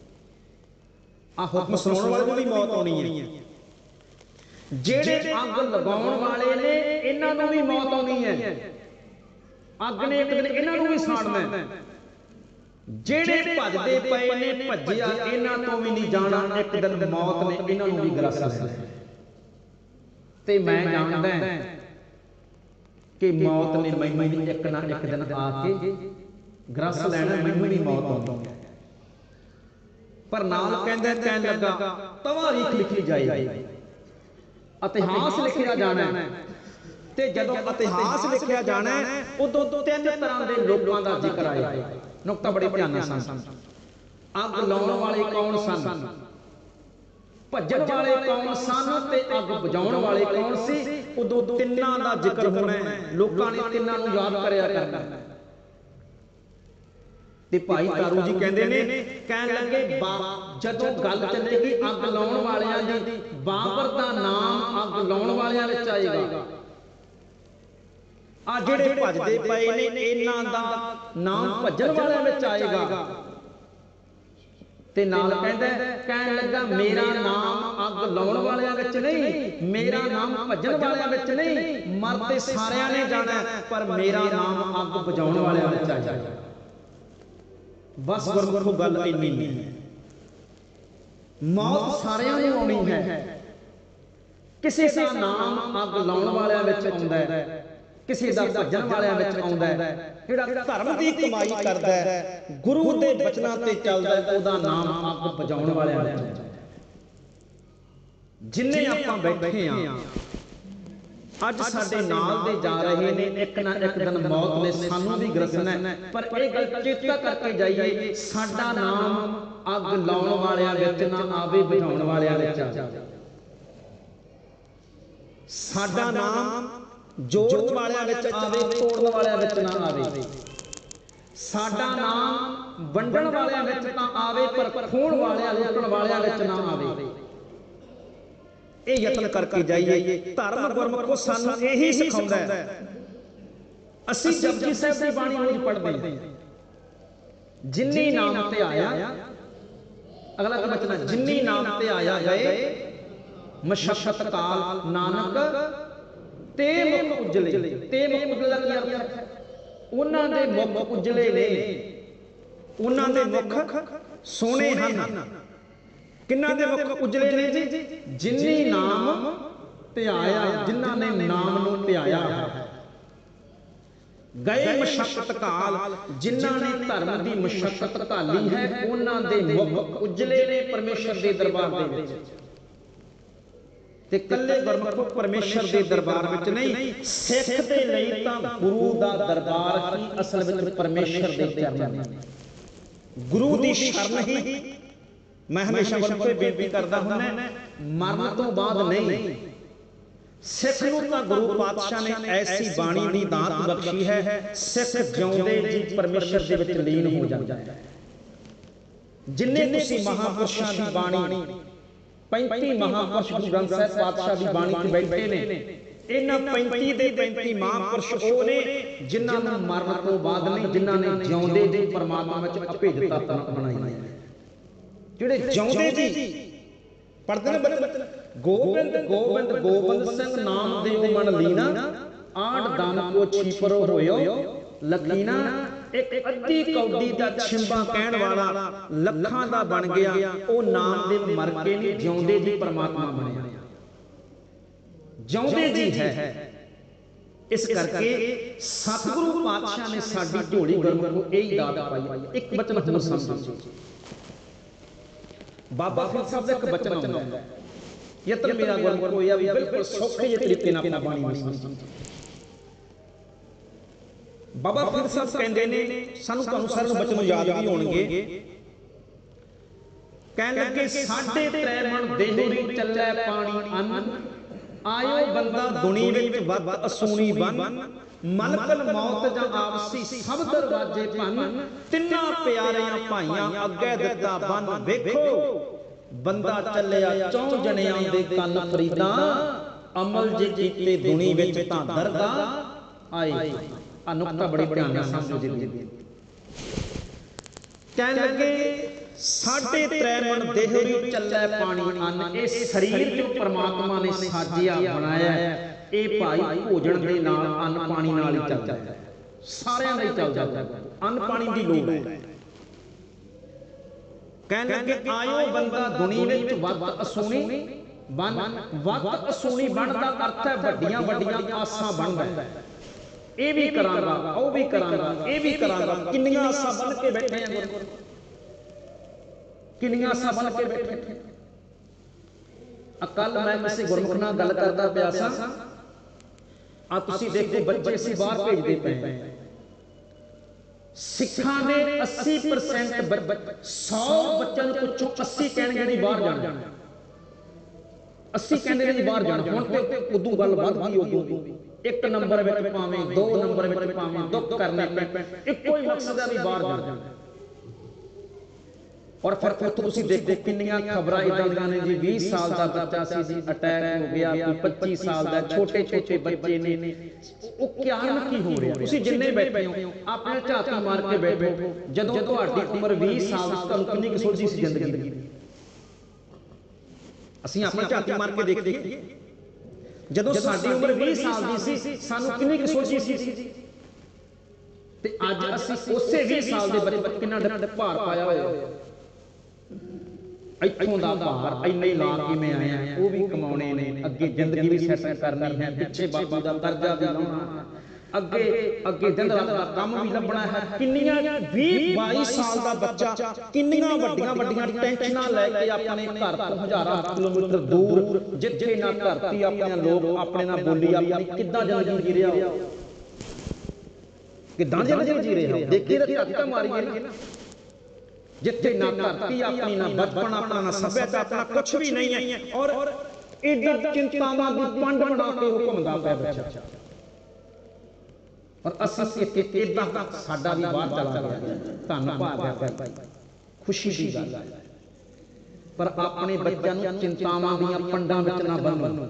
ਆ ਹੁਕਮ ਸੁਣਾਉਣ ਵਾਲੇ ਨੂੰ ਵੀ ਮੌਤ ਆਉਣੀ ਹੈ। ਜਿਹੜੇ ਅੱਗ ਲਗਾਉਣ ਵਾਲੇ ਨੇ ਇਹਨਾਂ ਨੂੰ ਵੀ ਮੌਤ ਆਉਣੀ ਹੈ, ਅੱਗ ਨੇ ਇੱਕ ਦਿਨ ਇਹਨਾਂ ਨੂੰ ਵੀ ਸਾੜਨਾ ਹੈ। ਜਿਹੜੇ ਭੱਜਦੇ ਪਏ ਨੇ, ਭੱਜਿਆ ਇਹਨਾਂ ਤੋਂ ਵੀ ਨਹੀਂ ਜਾਣਾ, ਇੱਕ ਦਿਨ ਮੌਤ ਨੇ ਇਹਨਾਂ ਨੂੰ ਵੀ ਗਰਸ ਲੈਣਾ। ਤੇ ਮੈਂ ਜਾਣਦਾ ਕਿ ਮੌਤ ਨੇ ਮੈਨੂੰ ਵੀ ਇੱਕ ਨਾ ਇੱਕ ਦਿਨ ਆ ਕੇ ਗਰਸ ਲੈਣਾ, ਮੈਨੂੰ ਵੀ ਮੌਤ ਆਉਣੀ ਹੈ। ਪਰ ਨਾਲ ਕਹਿੰਦਾ, ਕਹਿਣ ਲੱਗਾ ਤਵਾਰੀਖ ਲਿਖੀ ਜਾਏਗੀ, ਇਤਿਹਾਸ ਲਿਖਿਆ ਜਾਣਾ ਹੈ। ਤੇ ਜਦੋਂ ਇਤਿਹਾਸ ਲਿਖਿਆ ਜਾਣਾ ਉਦੋਂ ਤਿੰਨ ਤਰ੍ਹਾਂ ਦੇ ਲੋਕਾਂ ਦਾ ਜ਼ਿਕਰ ਆਇਆ। ਨੁਕਤਾ ਬੜੇ ਧਿਆਨ ਨਾਲ ਸੁਣ। ਅੱਗ ਲਾਉਣ ਵਾਲੇ ਕੌਣ ਸਨ, ਭੱਜਣ ਵਾਲੇ ਕੌਣ ਸਨ ਤੇ ਅੱਗ ਬੁਝਾਉਣ ਵਾਲੇ ਕੌਣ ਸੀ, ਉਦੋਂ ਤਿੰਨਾਂ ਦਾ ਜ਼ਿਕਰ ਹੋਣਾ ਹੈ। ਲੋਕਾਂ ਨੇ ਤਿੰਨਾਂ ਨੂੰ ਯਾਦ ਕਰਿਆ ਕਰਨਾ। ਤੇ ਭਾਈ ਤਾਰੂ ਜੀ ਕਹਿੰਦੇ ਨੇ, ਕਹਿਣ ਲੱਗੇ ਜਦੋਂ ਗੱਲ ਚੱਲੇਗੀ ਅੱਗ ਲਾਉਣ ਵਾਲਿਆਂ ਦੀ, ਬਾਬਰ ਦਾ ਨਾਮ ਅੱਗ ਲਾਉਣ ਵਾਲਿਆਂ ਵਿੱਚ ਆਏਗਾ। ਆ ਜਿਹੜੇ ਭਜਦੇ ਪਏ ਨੇ ਇਹਨਾਂ ਦਾ ਨਾਮ ਭਜਣ ਵਾਲਿਆਂ ਵਿੱਚ ਆਏਗਾ। ਤੇ ਨਾਲ ਕਹਿਣ ਲੱਗਾ ਮੇਰਾ ਨਾਮ ਅੱਗ ਲਾਉਣ ਵਾਲਿਆਂ ਵਿੱਚ ਨਹੀਂ, ਮੇਰਾ ਨਾਮ ਭਜਣ ਵਾਲਿਆਂ ਵਿੱਚ ਨਹੀਂ, ਮਰ ਤੇ ਸਾਰਿਆਂ ਨੇ ਜਾਣਾ ਪਰ ਮੇਰਾ ਨਾਮ ਅੱਗ ਬੁਝਾਉਣ ਵਾਲਿਆਂ ਵਿੱਚ ਆ ਜਾਏਗਾ। ਬਸ ਗੁਰਮੁਖੋ ਗੱਲ ਇੰਨੀ ਨਹੀਂ ਹੈ। ਮੌਤ ਸਾਰਿਆਂ ਨੂੰ ਆਉਣੀ ਹੈ। ਕਿਸੇ ਦਾ ਨਾਮ ਅੱਗ ਲਾਉਣ ਵਾਲਿਆਂ ਵਿੱਚ ਆਉਂਦਾ ਹੈ, ਕਿਸੇ ਦਾ ਭਜਣ ਵਾਲਿਆਂ ਵਿੱਚ ਆਉਂਦਾ ਹੈ। ਜਿਹੜਾ ਧਰਮ ਦੀ ਕਮਾਈ ਕਰਦਾ ਹੈ, ਗੁਰੂ ਦੇ ਬਚਨਾਂ ਤੇ ਚੱਲਦਾ ਹੈ, ਉਹਦਾ ਨਾਮ ਅੱਗ ਬੁਝਾਉਣ ਵਾਲਿਆਂ ਵਿੱਚ ਆਉਂਦਾ ਹੈ। ਜਿੰਨੇ ਆਪਾਂ ਬੈਠੇ ਆ ਅੱਜ ਸਾਡੇ ਨਾਲ ਦੇ ਜਾ ਰਹੇ ਨੇ, ਇੱਕ ਨਾ ਇੱਕ ਦਿਨ ਮੌਤ ਨੇ ਸਾਨੂੰ ਵੀ ਗਰਸਣਾ ਹੈ। ਪਰ ਇਹ ਗੱਲ ਚੇਤਾ ਕਰਕੇ ਜਾਈਏ, ਸਾਡਾ ਨਾਮ ਅੱਗ ਲਾਉਣ ਵਾਲਿਆਂ ਵਿੱਚ ਨਾ ਆਵੇ, ਬੁਝਾਉਣ ਵਾਲਿਆਂ ਵਿੱਚ ਆਵੇ। ਸਾਡਾ ਨਾਮ ਜੋੜਨ ਵਾਲਿਆਂ ਵਿੱਚ ਆਵੇ, ਤੋੜਨ ਵਾਲਿਆਂ ਵਿੱਚ ਨਾ ਆਵੇ। ਸਾਡਾ ਨਾਮ ਵੰਡਣ ਵਾਲਿਆਂ ਵਿੱਚ ਤਾਂ ਆਵੇ, ਪਰ ਖੋਹਣ ਵਾਲਿਆਂ, ਲੁੱਟਣ ਵਾਲਿਆਂ ਵਿੱਚ ਨਾ ਆਵੇ। ਇਹ ਯਤਨ ਕਰਕੇ ਜਾਈਏ। ਧਰਮ ਗੁਰਮੁਖੋ ਸਾਨੂੰ ਇਹੀ ਸਿਖਾਉਂਦਾ ਹੈ। ਅਸੀਂ ਜਪਜੀ ਸਾਹਿਬ ਦੀ ਬਾਣੀ ਰੋਜ਼ ਪੜ੍ਹਦੇ ਹਾਂ। ਜਿਨੀ ਨਾਮ ਤੇ ਆਇਆ, ਅਗਲਾ ਬਚਨ, ਜਿਨੀ ਨਾਮ ਤੇ ਆਇਆ ਗਏ ਮਸ਼ੱਕਤ ਕਾਲ ਨਾਨਕ ਤੇ ਮੁਖ ਉਜਲੇ। ਤੇ ਮੁਖ ਉਜਲੇ ਦਾ ਕੀ ਅਰਥ ਹੈ? ਉਹਨਾਂ ਦੇ ਮੁਖ ਉਜਲੇ ਨੇ, ਉਹਨਾਂ ਦੇ ਮੁਖ ਸੋਹਣੇ ਹਨ। ਕਿੰਨਾਂ ਦੇ ਮੁਖ ਉਜਲੇ ਨੇ ਜੀ? ਜਿਨੀ ਨਾਮ ਧਿਆਇਆ, ਜਿਨ੍ਹਾਂ ਨੇ ਨਾਮ ਨੂੰ ਧਿਆਇਆ ਹੈ। ਗਏ ਮਸ਼ੱਕਤ ਕਾਲ, ਜਿਨ੍ਹਾਂ ਨੇ ਧਰਮ ਦੀ ਮਸ਼ੱਕਤ ਘਾਲੀ ਹੈ, ਉਹਨਾਂ ਦੇ ਮੁਖ ਉਜਲੇ ਨੇ ਪਰਮੇਸ਼ਰ ਦੇ ਦਰਬਾਰ ਦੇ ਵਿੱਚ। ਤੇ ਕੱਲੇ ਗੁਰਮੁਖੋ ਪਰਮੇਸ਼ਰ ਦੇ ਦਰਬਾਰ ਵਿੱਚ ਨਹੀਂ, ਸਿੱਖ ਦੇ ਲਈ ਤਾਂ ਗੁਰੂ ਦਾ ਦਰਬਾਰ ਹੀ ਅਸਲ ਵਿੱਚ ਪਰਮੇਸ਼ਰ ਦੇ ਚਰਨਾਂ ਨੇ। ਗੁਰੂ ਦੀ ਸ਼ਰਨ ਹੀ ਮੈਂ ਹਮੇਸ਼ਾ ਗੁਰਮੁਖੋ ਬੇਨਤੀ ਕਰਦਾ ਹੁੰਦਾ, ਮਰਨ ਤੋਂ ਬਾਅਦ ਨਹੀਂ। ਸਿੱਖ ਨੂੰ ਤਾਂ ਗੁਰੂ ਪਾਤਸ਼ਾਹ ਨੇ ਐਸੀ ਬਾਣੀ ਦੀ ਦਾਤ ਬਖਸ਼ੀ ਹੈ, ਸਿੱਖ ਜਿਉਂਦੇ ਜੀ ਪਰਮੇਸ਼ਰ ਦੇ ਵਿੱਚ ਲੀਨ ਹੋ ਜਾਂਦਾ ਹੈ। ਜਿੰਨੇ ਤੁਸੀਂ ਮਹਾਂਪੁਰਸ਼ਾਂ ਦੀ ਬਾਣੀ, 35 ਮਹਾਂਪੁਰਸ਼ ਗੁਰੂ ਗ੍ਰੰਥ ਸਾਹਿਬ ਪਾਤਸ਼ਾਹ ਦੀ ਬਾਣੀ 'ਚ ਬੈਠੇ ਨੇ, ਇਹਨਾਂ 35 ਦੇ 35 ਮਹਾਂਪੁਰਸ਼ ਉਹ ਨੇ ਜਿਨ੍ਹਾਂ ਨੂੰ ਮਰਨ ਤੋਂ ਬਾਅਦ ਨਹੀਂ, ਜਿਨ੍ਹਾਂ ਨੇ ਜਿਉਂਦੇ ਜੀ ਪਰਮਾਤਮਾ ਵਿੱਚ ਅਭੇਦਤਾ ਬਣਾਈ ਹੈ। ਜਿਹੜੇ ਜਿਉਂਦੇ ਜੀ ਪੜ੍ਹਦੇ ਨੇ ਬਚਨ, ਗੋਬਿੰਦ ਗੋਬਿੰਦ ਗੋਬਿੰਦ ਸਿੰਘ ਨਾਮ ਦਿਓ ਮਨ ਲੀਨਾ, ਆੜ ਦਮ ਕੋ ਛੀਪਰੋ ਹੋਇਓ ਲਕੀਨਾ। ਇੱਕ ਅੱਧੀ ਕੌਡੀ ਦਾ ਛਿੰਬਾ ਕਹਿਣ ਵਾਲਾ ਲੱਖਾਂ ਦਾ ਬਣ ਗਿਆ, ਉਹ ਨਾਮ ਦੇ ਮਰ ਕੇ ਨਹੀਂ, ਜਿਉਂਦੇ ਜੀ ਪਰਮਾਤਮਾ ਬਣਿਆ। ਜਿਉਂਦੇ ਜੀ ਹੈ। ਇਸ ਕਰਕੇ ਸਤਿਗੁਰੂ ਪਾਤਸ਼ਾਹ ਨੇ ਸਾਡੀ ਝੋਲੀ ਗੁਰਮੁਖੋ ਇਹੀ ਦਾਤ ਪਾਈ। ਇੱਕ ਬਚਨ ਹੋਰ ਸਮਝੋ, ਬਾਬਾ ਫਰੀਦ ਸਾਹਿਬ ਦਾ ਇੱਕ ਬਚਨ ਆਉਂਦਾ ਹੈ, ਯਤਨ ਮੇਰਾ ਗੁਰਮੁਖੋ ਇਹ ਵੀ ਬਿਲਕੁਲ ਸੌਖੇ ਜਿਹੇ ਤਰੀਕੇ ਨਾਲ ਆਪਣਾ ਬਾਣੀ ਨੂੰ ਸਮਝੋ। ਬਾਬਾ ਫਰੀਦ ਸਾਹਿਬ ਕਹਿੰਦੇ ਨੇ, ਸਾਨੂੰ ਤੁਹਾਨੂੰ ਸਾਰਿਆਂ ਨੂੰ ਬਚਨ ਯਾਦ ਵੀ ਹੋਣਗੇ, ਕਹਿਣ ਲੱਗੇ ਸਾਢੇ 3 ਮਣ ਦੇਹੁਰੀ ਚੱਲੇ ਪਾਣੀ ਅੰਨ, ਆਇਓ ਬੰਦਾ ਦੁਨੀ ਵਿੱਚ ਵੱਧ ਅਸੂਣੀ ਬਨ, ਮਲਕਲ ਮੌਤ ਜਾਂ ਆਪਸੀ ਸਭ ਦਰਵਾਜੇ ਭੰਨ, ਤਿੰਨਾਂ ਪਿਆਰਿਆਂ ਭਾਈਆਂ ਅੱਗੇ ਦਿੱਤਾ ਬੰਨ। ਵੇਖੋ ਬੰਦਾ ਚੱਲਿਆ 4 ਜਣਿਆਂ ਦੇ ਕੰਨ ਫਰੀਦਾਂ, ਅਮਲ ਜੇ ਕੀਤੇ ਦੁਨੀ ਵਿੱਚ ਤਾਂ ਦਰਦਾ ਆਏ। ਆ ਨੁਕਤਾ ਬੜੀ ਧਿਆਨ ਨਾਲ ਸਮਝੋ ਜੀ। ਕਹਿਣ ਲੱਗੇ ਸਾਢੇ 3 ਮਣ ਦੇਹੁਰੀ ਚੱਲੇ ਪਾਣੀ ਅੰਨ, ਇਹ ਸਰੀਰ ਜੋ ਪਰਮਾਤਮਾ ਨੇ ਸਾਜਿਆ ਬਣਾਇਆ, ਇਹ ਭਾਈ ਭੋਜਨ ਦੇ ਨਾਲ, ਅੰਨ ਪਾਣੀ ਨਾਲ ਹੀ ਚੱਲਦਾ ਹੈ। ਸਾਰਿਆਂ ਦਾ ਹੀ ਚੱਲਦਾ, ਅੰਨ ਪਾਣੀ ਦੀ ਲੋੜ ਹੈ। ਕਹਿਣ ਲੱਗੇ ਆਇਓ ਬੰਦਾ ਦੁਨੀ ਵਿੱਚ ਵੱਧ ਅਸੂਣੀ ਬਨ। ਵੱਧ ਅਸੂਣੀ ਬਣ ਦਾ ਅਰਥ ਹੈ ਵੱਡੀਆਂ ਵੱਡੀਆਂ ਆਸਾਂ ਬਣਦਾ। ਇਹ ਵੀ ਕਰਾਂਗਾ, ਉਹ ਵੀ ਕਰਾਂਗਾ, ਇਹ ਵੀ ਕਰਾਂਗਾ। ਕਿੰਨੀਆਂ ਆਸਾਂ ਬਣ ਕੇ ਬੈਠੇ ਆ ਗੁਰੂ, ਕਿੰਨੀਆਂ ਆਸਾਂ ਬਣ ਕੇ ਬੈਠੇ। ਕੱਲ ਮੈਂ ਕਿਸੇ ਗੁਰਮੁਖ ਨਾਲ ਗੱਲ ਕਰਦਾ ਪਿਆ ਸਾਂ, ਆ ਤੁਸੀਂ ਦੇਖੋ ਬੱਚੇ ਅਸੀਂ ਬਾਹਰ ਭੇਜਦੇ ਪਏ। ਸਿੱਖਾਂ ਦੇ 80% 100 ਬੱਚਿਆਂ ਨੂੰ ਪੁੱਛੋ 80 ਕਹਿਣਗੇ ਜੀ ਬਾਹਰ ਜਾਣਾ, 80 ਕਹਿੰਦੇ ਨੇ ਜੀ ਬਾਹਰ ਜਾਣਾ। ਹੁਣ ਤੇ ਉਦੋਂ ਗੱਲ ਵੱਧ ਗਈ, ਉਦੋਂ 1 ਨੰਬਰ ਵਿੱਚ ਭਾਵੇਂ 2 ਨੰਬਰ ਵਿੱਚ ਭਾਵੇਂ ਦੁੱਖ ਕਰਨੇ ਪੈਣ, ਇੱਕੋ ਹੀ ਮਕਸਦ ਹੈ ਵੀ ਬਾਹਰ ਜਾਣਾ। और फिर उत्थों तुसीं देखो किन्नियां खबरां इदां ਦੀਆਂ ने जी 20 साल का बच्चा सी जी अटैक हो गया, कोई 25 साल का, छोटे छोटे बच्चे ने, वो कारण की हो रहा। तुसीं जिन्ने बैठे हो अपने झाती मार के बैठो, जदों तुहाडी उम्र 20 साल दी तुहानूं किन्नी कुछ सोची सी जिंदगी दी? असीं अपने झाती मार के देखदे, जदों साडी उम्र 20 साल दी सी सानूं किन्नी कुछ सोची सी, ते अज असीं उसे 20 साल दे बच्चे किन्ना भार पाया होया। इत्थों दा भार इन्ना ही ला के मैं आया, वो भी कमाने ने, अगे जिंदगी भी सैट करनी है, पिछे बापू दा कर्जा भी लाउणा, अगे अगे दिन रात दा काम भी लभना है। किन्नियां 20-22 साल दा बच्चा किन्नियां वड्डियां वड्डियां टेंशनां लैके अपने घर तो हज़ारां किलोमीटर दूर, जिथे ना धरती अपने लोग अपने ना बोली अपनी, किद्दां जिंदगी जी रहा हो, किद्दां जिंदगी जी रहा हो। देखिए तो धक्का मारिए ना, जिथे ना धरती अपनी, ना बचपन अपना, ना सभ्यता अपना, कुछ भी नहीं है, और एडी चिंतावां दी पंड बना के वो घुमदा पिया बच्चा। और असीं इदां साडा भी बाहर चला गया, धन भाग है, खुशी की गल है, पर अपने बच्चों नूं चिंतावां दीयां पंडां विच ना बन्नो।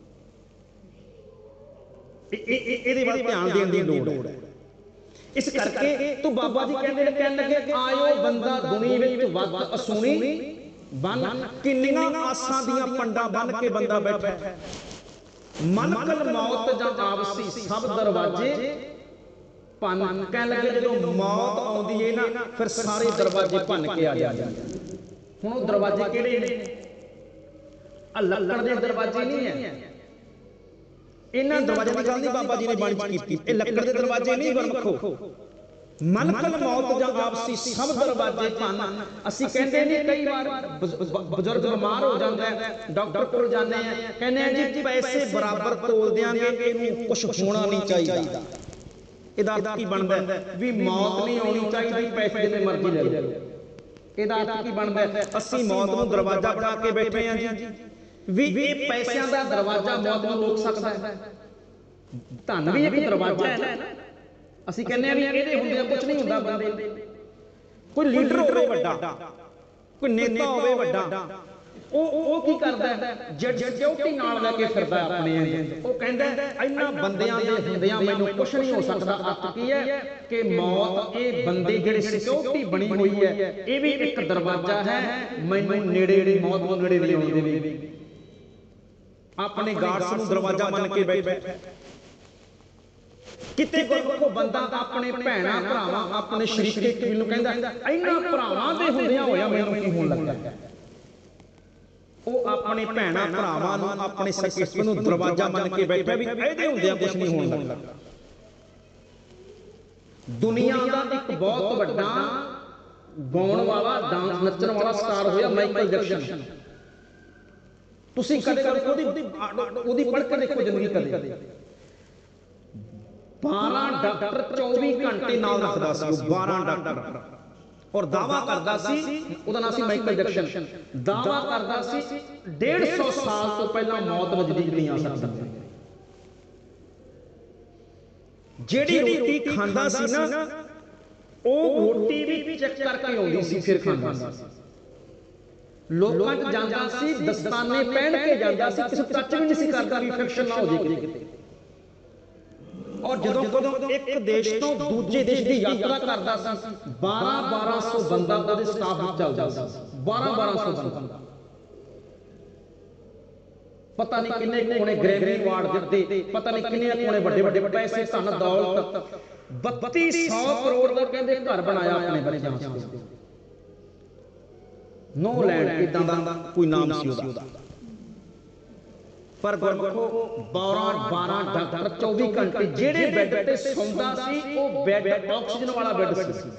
इहदे वल ध्यान देण दी लोड़ है। इस करके तो बाबा जी कहने लगे, आयो बंदा दुनी विच वध असूनी बन, किन्नियां आसां दीयां पंडां बन के बंदा बैठा है, मन कल मौत जां आवसी सब दरवाजे भन। कहने लगे जदों मौत आउंदी है ना, फिर सारे दरवाजे भन के आ जांदे। हुण ओह दरवाजे किहड़े ने? आ लक्कड़ दे दरवाजे नहीं है, इन्हां दरवाजे की गल नहीं बाबा जी ने बाणी च कीती, ये लक्कड़ दे दरवाजे नहीं गुरमुखो। मन कल मौत जां आपसी सब दरवाजे भन। असीं कहंदे ने कई बार बजुर्ग बीमार हो जांदा है, डॉक्टर कोल जांदे हैं, कहंदे हैं जी पैसे बराबर तोल देंगे, इहनूं कुछ होना नहीं चाहिदा। इहदा अर्थ की बनदा है भी मौत नहीं आउणी चाहिदी, पैसे जिन्ने मर्जी ले लो। इहदा अर्थ की बनदा है असीं मौत नूं दरवाजा बना के बैठे हैं जी, भी ये पैसों का दरवाजा मौत को रोक सकता है। धन भी एक दरवाजा है ना, असीं कहने भी इहदे हुंदे कुछ नहीं हुंदा। बंदे कोई लीडर होवे वड्डा, कोई नेता होवे वड्डा, ਉਹ ਕੀ ਕਰਦਾ ਹੈ, ਸਿਕਿਉਰਿਟੀ ਨਾਲ ਲੈ ਕੇ ਫਿਰਦਾ ਆਪਣੇ। ਉਹ ਕਹਿੰਦਾ ਇਹਨਾਂ ਬੰਦਿਆਂ ਦੇ ਹੁੰਦਿਆਂ ਮੈਨੂੰ ਕੁਝ ਨਹੀਂ ਹੋ ਸਕਦਾ। ਅਰਥ ਕੀ ਹੈ ਕਿ ਮੌਤ ਇਹ ਬੰਦੇ ਜਿਹੜੇ ਸਿਕਿਉਰਿਟੀ ਬਣੀ ਹੋਈ ਹੈ, ਇਹ ਵੀ ਇੱਕ ਦਰਵਾਜ਼ਾ ਹੈ, ਮੈਨੂੰ ਨੇੜੇ ਮੌਤ ਨੂੰ ਨੇੜੇ ਨਹੀਂ ਆਉਣ ਦੇਵੇਗੀ। ਆਪਣੇ ਗਾਰਡਸ ਨੂੰ ਦਰਵਾਜ਼ਾ ਮੰਨ ਕੇ ਬੈਠਾ। ਕਿਤੇ ਕੋਈ ਬੰਦਾ ਆਪਣੇ ਭੈਣਾਂ ਭਰਾਵਾਂ ਆਪਣੇ ਸ਼ਰੀਕੇ ਨੂੰ ਕਹਿੰਦਾ ਇਹਨਾਂ ਭਰਾਵਾਂ ਦੇ ਹੁੰਦਿਆਂ ਹੋਇਆ ਮੈਨੂੰ ਕੀ ਹੋਣ ਲੱਗਾ। ਉਹ ਆਪਣੇ ਭੈਣਾਂ ਭਰਾਵਾਂ ਨੂੰ ਆਪਣੇ ਸਕੇ ਨੂੰ ਦਰਵਾਜ਼ਾ ਮੰਨ ਕੇ ਬੈਠਾ ਵੀ ਇਹਦੇ ਹੁੰਦਿਆਂ ਕੁਝ ਨਹੀਂ ਹੋਣ ਲੱਗਾ। ਦੁਨੀਆ ਦਾ ਇੱਕ ਬਹੁਤ ਵੱਡਾ ਗਾਉਣ ਵਾਲਾ ਡਾਂਸ ਨੱਚਣ ਵਾਲਾ ਸਟਾਰ ਹੋਇਆ ਮਾਈਕਲ ਜੈਕਸਨ। ਤੁਸੀਂ ਕਦੇ ਉਹਦੀ ਪੜ੍ਹ ਕੇ ਦੇਖੋ ਜ਼ਿੰਦਗੀ ਕਦੇ। 12 ਡਾਕਟਰ 24 ਘੰਟੇ ਨਾਲ ਰੱਖਦਾ ਸੀ ਉਹ, 12 ਡਾਕਟਰ। और दावा करता सी, ਉਹਦਾ ਨਾਮ ਸੀ ਮਾਈਕਲ ਜੈਕਸਨ। दावा करता सी 150 साल तो पहला मौत नजदीक नहीं आ सकती। ਜਿਹੜੀ ਰੋਟੀ ਖਾਂਦਾ ਸੀ ਨਾ, ਉਹ ਰੋਟੀ ਵੀ ਚੈੱਕ ਕਰਕੇ ਆਉਂਦੀ ਸੀ ਫਿਰ ਖਾਂਦਾ ਸੀ। ਲੋਕਾਂ 'ਚ ਜਾਂਦਾ ਸੀ ਦਸਤਾਨੇ ਪਹਿਨ ਕੇ ਜਾਂਦਾ ਸੀ, ਕਿਸੇ ਟੱਚ ਵੀ ਨਹੀਂ ਸੀ ਕਰਦਾ ਵੀ ਇਨਫੈਕਸ਼ਨ ਨਾ ਹੋ ਜਾਏ ਕਿਤੇ। और ਜਦੋਂ ਇੱਕ ਦੇਸ਼ ਤੋਂ ਦੂਜੇ ਦੇਸ਼ ਦੀ ਯਾਤਰਾ ਕਰਦਾ ਸੀ, 1200 ਬੰਦਾ ਉਹਦੇ ਸਟਾਫ ਵਿੱਚ ਚੱਲਦਾ ਸੀ। 1200 ਬੰਦਾ, ਪਤਾ ਨਹੀਂ ਕਿੰਨੇ ਕੋਨੇ ਗ੍ਰੈਮੀ ਅਵਾਰਡ ਦਿੱਤੇ, ਪਤਾ ਨਹੀਂ ਕਿੰਨੇ ਕੋਨੇ ਵੱਡੇ ਵੱਡੇ ਪੈਸੇ ਧਨ ਦੌਲਤ। 3200 ਕਰੋੜ ਦਾ ਕਹਿੰਦੇ ਘਰ ਬਣਾਇਆ ਆਪਣੇ ਬੱਚਿਆਂ ਵਾਸਤੇ। ਨੋ ਲੈਂਡ ਇਦਾਂ ਦਾ ਕੋਈ ਨਾਮ ਸੀ ਉਹਦਾ। पर गुरमुखो 12 डॉक्टर 24 घंटे जेड़े बैड ते सौंदा सी, वो बैड ऑक्सीजन वाला बैड सी।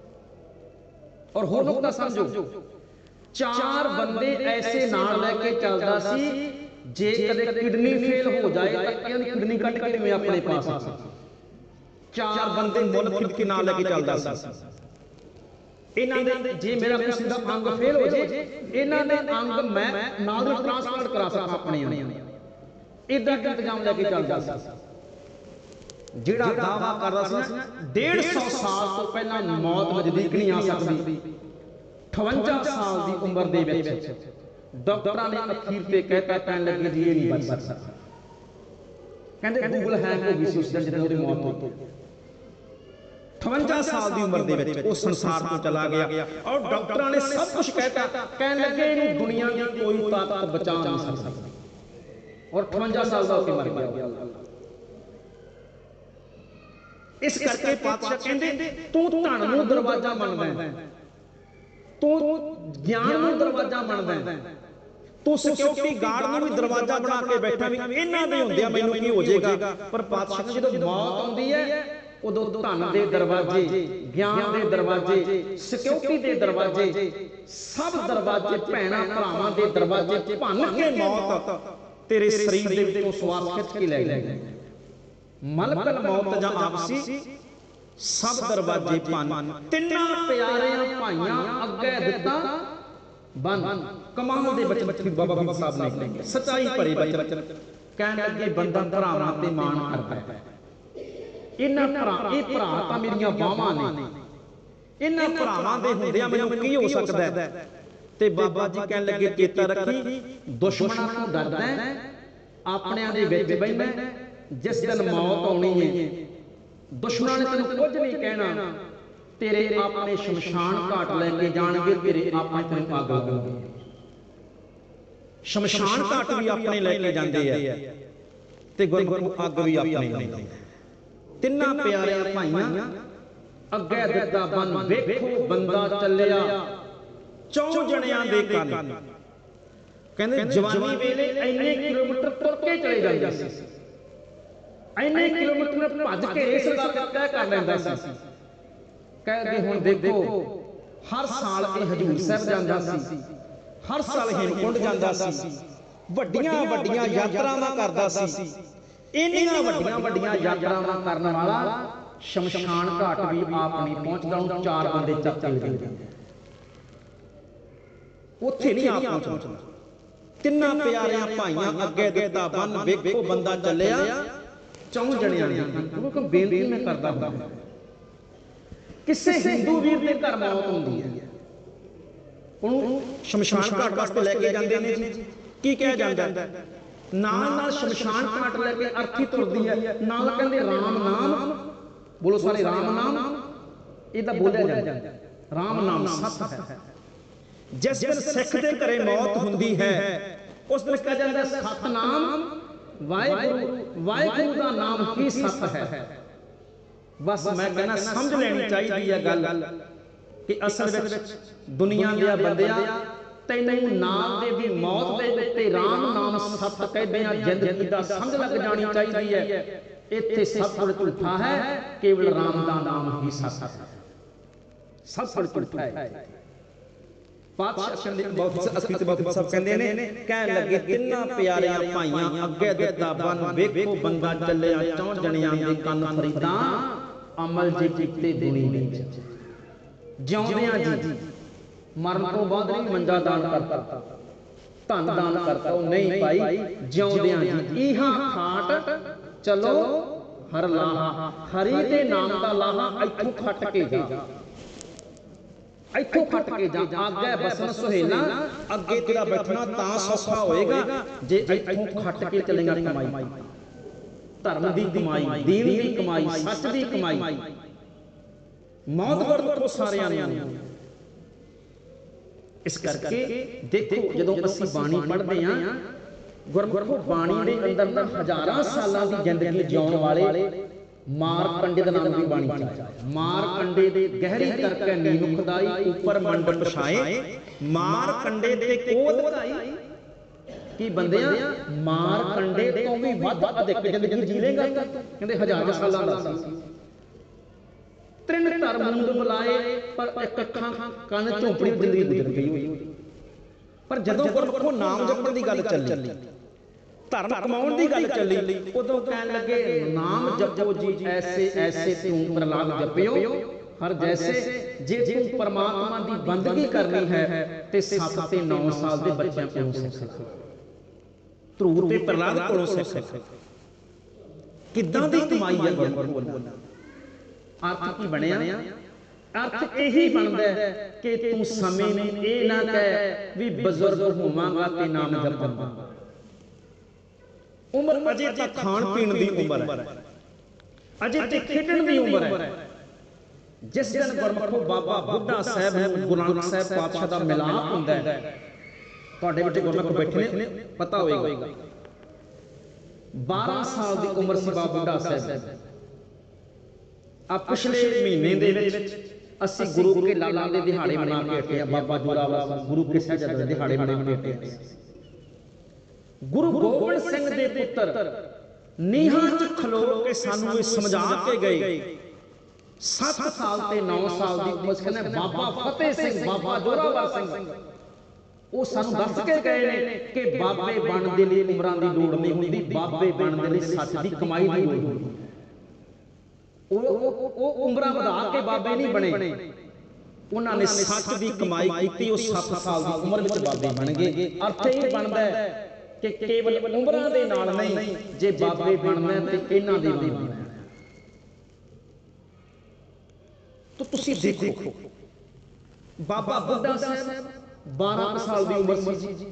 और होर नुकता समझो, 4 बंदे ऐसे नाल लेके चलदा सी, जे कदे किडनी फेल हो जाए तां इहदी किडनी कट के मैं अपने पास 4 बंदे मुल खिद के नाल लेके चलदा सी। इन्हां दे जे मेरा किसी दा अंग फेल हो जाए, इन्हां दे अंग मैं नाल ट्रांसप्लांट करा सकां अपने। इदा इंतजाम लेके चलता सी। जिहड़ा दावा करदा सी ना 150 साल तो पहला मौत नजदीक नहीं आ सकती, 58 ਸਾਲ ਦੀ ਉਮਰ ਦੇ ਵਿੱਚ ਡਾਕਟਰਾਂ ਨੇ ਅਖੀਰ ਤੇ ਕਹਿਤਾ, ਕਹਿਣ ਲੱਗੇ ਜੀ ਇਹ ਨਹੀਂ ਬਚ ਸਕਦਾ। ਕਹਿੰਦੇ ਗੂਗਲ ਹੈਂਗ ਹੋ ਗਈ ਸੀ ਉਸ ਦਿਨ ਜਦੋਂ ਉਹਦੀ ਮੌਤ ਹੋਈ। 58 ਸਾਲ ਦੀ ਉਮਰ ਦੇ ਵਿੱਚ ਉਹ ਸੰਸਾਰ ਤੋਂ ਚਲਾ ਗਿਆ ਔਰ ਡਾਕਟਰਾਂ ਨੇ ਸਭ ਕੁਝ ਕਹਿਤਾ, ਕਹਿਣ ਲੱਗੇ ਇਹਨੂੰ ਦੁਨੀਆ ਦੀ ਕੋਈ ਤਾਕਤ ਬਚਾ ਨਹੀਂ ਸਕਦੀ। ਔਰ 58 ਸਾਲ ਦਾ ਹੋ ਕੇ ਮਰ ਗਿਆ। ਇਸ ਕਰਕੇ ਪਾਤਸ਼ਾਹ ਕਹਿੰਦੇ ਤੂੰ ਧਨ ਨੂੰ ਦਰਵਾਜ਼ਾ ਮੰਨਦਾ ਹੈ, ਤੂੰ ਗਿਆਨ ਨੂੰ ਦਰਵਾਜ਼ਾ ਮੰਨਦਾ ਹੈ, ਤੂੰ ਸਿਕਿਉਰਿਟੀ ਗਾਰਡ ਨੂੰ ਵੀ ਦਰਵਾਜ਼ਾ ਬਣਾ ਕੇ ਬੈਠਾ ਵੀ ਇਹਨਾਂ ਦੇ ਹੁੰਦਿਆਂ ਮੈਨੂੰ ਕੀ ਹੋ ਜਾਏਗਾ। ਪਰ ਪਾਤਸ਼ਾਹ ਜਦੋਂ ਮੌਤ ਆਉਂਦੀ ਹੈ ਉਦੋਂ ਧਨ ਦੇ ਦਰਵਾਜ਼ੇ, ਗਿਆਨ ਦੇ ਦਰਵਾਜ਼ੇ, ਸਿਕਿਉਰਿਟੀ ਦੇ ਦਰਵਾਜ਼ੇ, ਸਭ ਦਰਵਾਜ਼ੇ, ਭੈਣਾਂ ਭਰਾਵਾਂ ਦੇ ਦਰਵਾਜ਼ੇ ਭੰਨ ਕੇ ਮੌਤ ਤੇਰੇ ਸਰੀਰ ਦੇ ਵਿੱਚੋਂ ਸਵਾਸ ਖਿੱਚ ਕੇ ਲੈ ਗਈ। ਮਲਕਲ ਮੌਤ ਜਾਂ ਆਪਸੀ ਸਭ ਦਰਵਾਜ਼ੇ ਭੰਨ, ਤਿੰਨਾਂ ਪਿਆਰਿਆਂ ਭਾਈਆਂ ਅੱਗੇ ਦਿੱਤਾ ਬੰਨ। ਕਮਾਲ ਦੇ ਬਚਨ ਬਾਬਾ ਫਰੀਦ ਸਾਹਿਬ ਨੇ ਸੱਚਾਈ ਭਰੇ ਬਚਨ ਕਹਿਣ ਲੱਗੇ, ਬੰਦਾ ਭਰਾਵਾਂ ਤੇ ਮਾਣ ਕਰਦਾ ਹੈ। ਇਹਨਾਂ ਇਹ ਭਰਾ ਤਾਂ ਮੇਰੀਆਂ ਬਾਹਾਂ ਨੇ, ਇਹਨਾਂ ਭਰਾਵਾਂ ਦੇ ਹੁੰਦਿਆਂ ਮੈਨੂੰ ਕੀ ਹੋ ਸਕਦਾ ਹੈ। ਤੇ ਬਾਬਾ ਜੀ ਕਹਿਣ ਲੱਗੇ, ਚੇਤਾ ਰੱਖੀ ਦੁਸ਼ਮਣਾਂ ਤੋਂ ਡਰਦਾ ਹੈ, ਆਪਣਿਆਂ ਦੇ ਵਿੱਚ ਬੈਠਾ। ਜਿਸ ਦਿਨ ਮੌਤ ਆਉਣੀ ਹੈ ਦੁਸ਼ਮਣਾਂ ਨੇ ਤੈਨੂੰ ਕੁਝ ਨਹੀਂ ਕਹਿਣਾ, ਤੇਰੇ ਆਪਣੇ ਸ਼ਮਸ਼ਾਨ ਘਾਟ ਲੈ ਕੇ ਜਾਣਗੇ, ਤੇਰੇ ਆਪਣੇ ਤੈਨੂੰ ਅੱਗ ਲਾਉਣਗੇ। ਸ਼ਮਸ਼ਾਨ ਘਾਟ ਵੀ ਆਪਣੇ ਲੈ ਕੇ ਜਾਂਦੇ ਆ ਤੇ ਗੁਰਮੁਖ ਅੱਗ ਵੀ ਆਪਣੇ ਲਾਉਂਦੇ। ਤਿੰਨਾਂ ਪਿਆਰਿਆਂ ਭਾਈਆਂ ਅੱਗੇ ਦਿੱਤਾ ਬੰਨ, ਵੇਖੋ ਬੰਦਾ ਚੱਲਿਆ 4 ਜਣਿਆਂ ਦੇ ਕੰਨ। ਕਹਿੰਦੇ ਜਵਾਨੀ ਵੇਲੇ ਇੰਨੇ ਕਿਲੋਮੀਟਰ ਤੁਰ ਕੇ ਚਲੇ ਜਾਂਦੇ ਸੀ, ਇੰਨੇ ਕਿਲੋਮੀਟਰ ਭੱਜ ਕੇ ਰੇਸ ਦਾ ਤੈਅ ਕਰ ਲੈਂਦਾ ਸੀ। ਕਹਿੰਦੇ ਹੁਣ ਦੇਖੋ ਹਰ ਸਾਲ ਇਹ ਹਜੂਰ ਸਾਹਿਬ ਜਾਂਦਾ ਸੀ, ਹਰ ਸਾਲ ਹੇਮਕੁੰਟ ਜਾਂਦਾ ਸੀ, ਵੱਡੀਆਂ ਵੱਡੀਆਂ ਯਾਤਰਾਵਾਂ ਕਰਦਾ ਸੀ। ਇੰਨੀਆਂ ਵੱਡੀਆਂ ਵੱਡੀਆਂ ਯਾਤਰਾਵਾਂ ਕਰਨ ਵਾਲਾ ਸ਼ਮਸ਼ਾਨ ਘਾਟ ਵੀ ਆਪ ਨਹੀਂ ਪਹੁੰਚਦਾ, ਉਹਨੂੰ 4 ਬੰਦੇ ਚੱਕ ਕੇ ਲੈ ਜਾਂਦੇ, ਉੱਥੇ ਨਹੀਂ ਆਪ ਪਹੁੰਚਦਾ। ਤਿੰਨਾਂ ਪਿਆਰਿਆਂ ਭਾਈਆਂ ਅੱਗੇ ਦਿੱਤਾ ਬੰਨ, ਵੇਖੋ ਬੰਦਾ ਚੱਲਿਆ 4 ਜਣਿਆਂ ਨੇ। ਕਿਉਂਕਿ ਬੇਨਤੀ ਮੈਂ ਕਰਦਾ ਹਾਂ, ਕਿਸੇ ਹਿੰਦੂ ਵੀਰ ਦੇ ਘਰ ਮੌਤ ਹੁੰਦੀ ਹੈ, ਉਹਨੂੰ ਸ਼ਮਸ਼ਾਨ ਘਾਟ ਵਾਸਤੇ ਲੈ ਕੇ ਜਾਂਦੇ ਨੇ ਜੀ। ਕੀ ਕਿਹਾ ਜਾਂਦਾ, ਨਾਲ ਨਾਲ ਸ਼ਮਸ਼ਾਨ ਘਾਟ ਲੈ ਕੇ ਅਰਥੀ ਤੁਰਦੀ ਹੈ, ਨਾਲ ਕਹਿੰਦੇ ਰਾਮ ਨਾਮ ਬੋਲੋ ਸਾਰੇ, ਰਾਮ ਨਾਮ ਇਹ ਤਾਂ ਬੋਲਿਆ ਜਾਂਦਾ, ਰਾਮ ਨਾਮ ਸੱਚ ਹੈ। ਜਿਸ ਦਿਨ ਸਿੱਖ ਦੇ ਘਰੇ ਮੌਤ ਹੁੰਦੀ ਹੈ ਉਸ ਦਿਨ ਕਿਹਾ ਜਾਂਦਾ ਸਤਨਾਮ ਵਾਹਿਗੁਰੂ, ਵਾਹਿਗੁਰੂ ਦਾ ਨਾਮ ਹੀ ਸੱਚ ਹੈ। ਬਸ ਮੈਂ ਕਹਿੰਦਾ ਸਮਝ ਲੈਣੀ ਚਾਹੀਦੀ ਹੈ ਗੱਲ ਕਿ ਅਸਲ ਵਿੱਚ ਦੁਨੀਆ ਦੇ ਬੰਦਿਆਂ ਤੈਨੂੰ ਨਾਮ ਦੇ ਵੀ ਮੌਤ ਦੇ ਉੱਤੇ ਰਾਮ ਨਾਮ ਸੱਚ ਕਹਿੰਦੇ ਆ, ਜ਼ਿੰਦਗੀ ਦਾ ਸਮਝ ਲੱਗ ਜਾਣੀ ਚਾਹੀਦੀ ਹੈ। ਇੱਥੇ ਸਭ ਕੁਝ ਝੂਠਾ ਹੈ, ਕੇਵਲ ਰਾਮ ਦਾ ਨਾਮ ਹੀ ਸੱਚ ਹੈ, ਸਭ ਕੁਝ ਝੂਠਾ ਹੈ। ਪਾਤਸ਼ਾਹ ਦੇ ਬਹੁਤ ਅਸਲੀ ਤੇ ਬਹੁਤ ਸਭ ਕਹਿੰਦੇ ਨੇ, ਕਹਿਣ ਲੱਗੇ ਤਿੰਨਾਂ ਪਿਆਰਿਆਂ ਭਾਈਆਂ ਅੱਗੇ ਦਿੱਤਾ ਬੰਨ, ਵੇਖੋ ਬੰਦਾ ਚੱਲਿਆ 4 ਜਣਿਆਂ ਦੇ ਕੰਨ। ਫਰੀਦਾਂ ਅਮਲ ਜੇ ਕੀਤੇ ਦੁਨੀ ਵਿੱਚ ਜਿਉਂਦਿਆਂ ਜੀ, ਮਰਨ ਤੋਂ ਬਾਅਦ ਨਹੀਂ ਮੰਜਾ ਦਾਨ ਕਰਤਾ, ਧਨ ਦਾਨ ਕਰਤਾ, ਉਹ ਨਹੀਂ ਭਾਈ, ਜਿਉਂਦਿਆਂ ਜੀ ਇਹਾਂ ਖਾਟ ਚਲੋ ਹਰ ਲਾਹਾ, ਹਰੀ ਦੇ ਨਾਮ ਦਾ ਲਾਹਾ ਇੱਥੋਂ ਖੱਟ ਕੇ ਜਾ, ਇੱਥੋਂ ਖੱਟ ਕੇ ਜਾ। ਅੱਗੇ ਬਸਨ ਸੁਹੇਲਾ, ਅੱਗੇ ਤੇਰਾ ਬੈਠਣਾ ਤਾਂ ਸੌਖਾ ਹੋਏਗਾ ਜੇ ਇੱਥੋਂ ਖੱਟ ਕੇ ਚੱਲੇਗਾ। ਕਮਾਈ, ਧਰਮ ਦੀ ਕਮਾਈ, ਦੀਨ ਦੀ ਕਮਾਈ, ਸੱਚ ਦੀ ਕਮਾਈ, ਮੌਤ ਵਰਤੋਂ ਸਾਰਿਆਂ ਨੂੰ। ਇਸ ਕਰਕੇ ਦੇਖੋ ਜਦੋਂ ਅਸੀਂ ਬਾਣੀ ਪੜ੍ਹਦੇ ਹਾਂ, ਗੁਰਮੁਖੋ ਬਾਣੀ ਦੇ ਅੰਦਰ ਤਾਂ ਹਜ਼ਾਰਾਂ ਸਾਲਾਂ ਦੀ ਜ਼ਿੰਦਗੀ ਜਿਉਣ ਵਾਲੇ ਮਾਰਕੰਡੇ ਦਾ ਨਾਮ ਵੀ ਬਾਣੀ ਚ ਆਇਆ। ਮਾਰਕੰਡੇ ਦੇ ਗਹਿਰੀ ਕਰਕੇ ਨੀਂਦ ਖੁਦਾਈ, ਉੱਪਰ ਮੰਡਪ ਛਾਏ, ਮਾਰਕੰਡੇ ਦੇ ਕੋਦ ਵਧਾਈ। ਕੀ ਬੰਦਿਆਂ ਮਾਰਕੰਡੇ ਤੋਂ ਵੀ ਵੱਧ ਅਧਿਕ ਜ਼ਿੰਦਗੀ ਜੀ ਲੇਗਾ। ਕਹਿੰਦੇ ਹਜ਼ਾਰਾਂ ਸਾਲਾਂ ਦਾ ਸੀ। ਤ੍ਰਿਣ ਧਰ ਮੁੰਡ ਬੁਲਾਏ ਪਰ ਇੱਕ ਅੱਖਾਂ ਕੰਨ ਝੋਂਪੜੀ ਜ਼ਿੰਦਗੀ ਗੁਜ਼ਰ ਗਈ ਹੋਈ। ਪਰ ਜਦੋਂ ਗੁਰਮੁਖੋਂ ਨਾਮ ਜਪਣ ਦੀ ਗੱਲ ਚੱਲੀ, ਧਰਮ ਕਮਾਉਣ ਦੀ ਗੱਲ ਚੱਲੀ, ਉਦੋਂ ਕਹਿਣ ਲੱਗੇ ਨਾਮ ਜਪੋ ਜੀ ਐਸੇ ਐਸੇ ਤੂੰ ਪ੍ਰਲਾਦ ਜਪਿਓ ਹਰ ਜੈਸੇ। ਜੇ ਤੂੰ ਪਰਮਾਤਮਾ ਦੀ ਬੰਦਗੀ ਕਰਨੀ ਹੈ ਤੇ 7 ਤੇ 9 ਸਾਲ ਦੇ ਬੱਚਿਆਂ ਕੋਲੋਂ ਸਿੱਖ, ਧਰੂਰ ਤੇ ਪ੍ਰਲਾਦ ਕੋਲੋਂ ਸਿੱਖ। ਕਿੱਦਾਂ ਦੀ ਕਮਾਈ ਹੈ ਗੁਰਮੁਖ? ਅਰਥ ਕੀ ਬਣਿਆ? अर्थ यही बनता है कि तू समय में ये ना कह भी बजुर्ग होवांगा ते नाम जपांगा। उम्र अजे तक खाण पीण दी उम्र है, अजे तक खेडण दी उम्र है। जिस दिन गुरमुखो बाबा बुढ़ा साहब गुरु नानक साहब पातशाह दा मिलाप हुंदा है, तुहाडे विच गुरमुख बैठे ने पता होएगा 12 साल दी उम्र सी बाबा बुढ़ा साहब। आ पिछले महीने दे विच ਅਸੀਂ ਗੁਰੂ ਕੇ ਲਾਲਾਂ ਦੇ ਦਿਹਾੜੇ ਮਨਾ ਕੇ ਹਟੇ ਆ। ਬਾਬਾ ਜੋਰਾਵਰ ਗੁਰੂ ਕੇ ਸਾਹਿਬਜ਼ਾਦੇ ਦੇ ਦਿਹਾੜੇ ਮਨਾ ਕੇ ਹਟੇ ਆ। ਗੁਰੂ ਗੋਬਿੰਦ ਸਿੰਘ ਦੇ ਪੁੱਤਰ ਨੀਹਾਂ 'ਚ ਖਲੋ ਕੇ ਸਾਨੂੰ ਇਹ ਸਮਝਾ ਕੇ ਗਏ। 7 ਸਾਲ ਤੇ 9 ਸਾਲ ਦੀ ਉਮਰ ਕਹਿੰਦੇ ਬਾਬਾ ਫਤਿਹ ਸਿੰਘ, ਬਾਬਾ ਜੋਰਾਵਰ ਸਿੰਘ, ਉਹ ਸਾਨੂੰ ਦੱਸ ਕੇ ਗਏ ਨੇ ਕਿ ਬਾਬੇ ਬਣਨ ਦੇ ਲਈ ਉਮਰਾਂ ਦੀ ਲੋੜ ਨਹੀਂ ਹੁੰਦੀ, ਬਾਬੇ ਬਣਨ ਦੇ ਲਈ ਸੱਚ ਦੀ ਕਮਾਈ ਦੀ ਲੋੜ ਹੁੰਦੀ। ਉਹ ਉਮਰਾਂ ਵਧਾ ਕੇ ਬਾਬੇ ਨਹੀਂ ਬਣੇ, ਉਹਨਾਂ ਨੇ ਸੱਚ ਦੀ ਕਮਾਈ ਕੀਤੀ। ਉਹ 7 ਸਾਲ ਦੀ ਉਮਰ ਵਿੱਚ ਬਾਬੇ ਬਣ ਗਏ। ਅਰਥ ਇਹ ਬਣਦਾ ਹੈ ਕਿ ਕੇਵਲ ਉਮਰਾਂ ਦੇ ਨਾਲ ਨਹੀਂ, ਜੇ ਬਾਬੇ ਬਣਨਾ ਤੇ ਇਹਨਾਂ ਦੇ ਵੀ ਬਣਨਾ। ਤਾਂ ਤੁਸੀਂ ਦੇਖੋ ਬਾਬਾ ਬੁੱਢਾ ਸਾਹਿਬ 12 ਸਾਲ ਦੀ ਉਮਰ ਸੀ ਜੀ।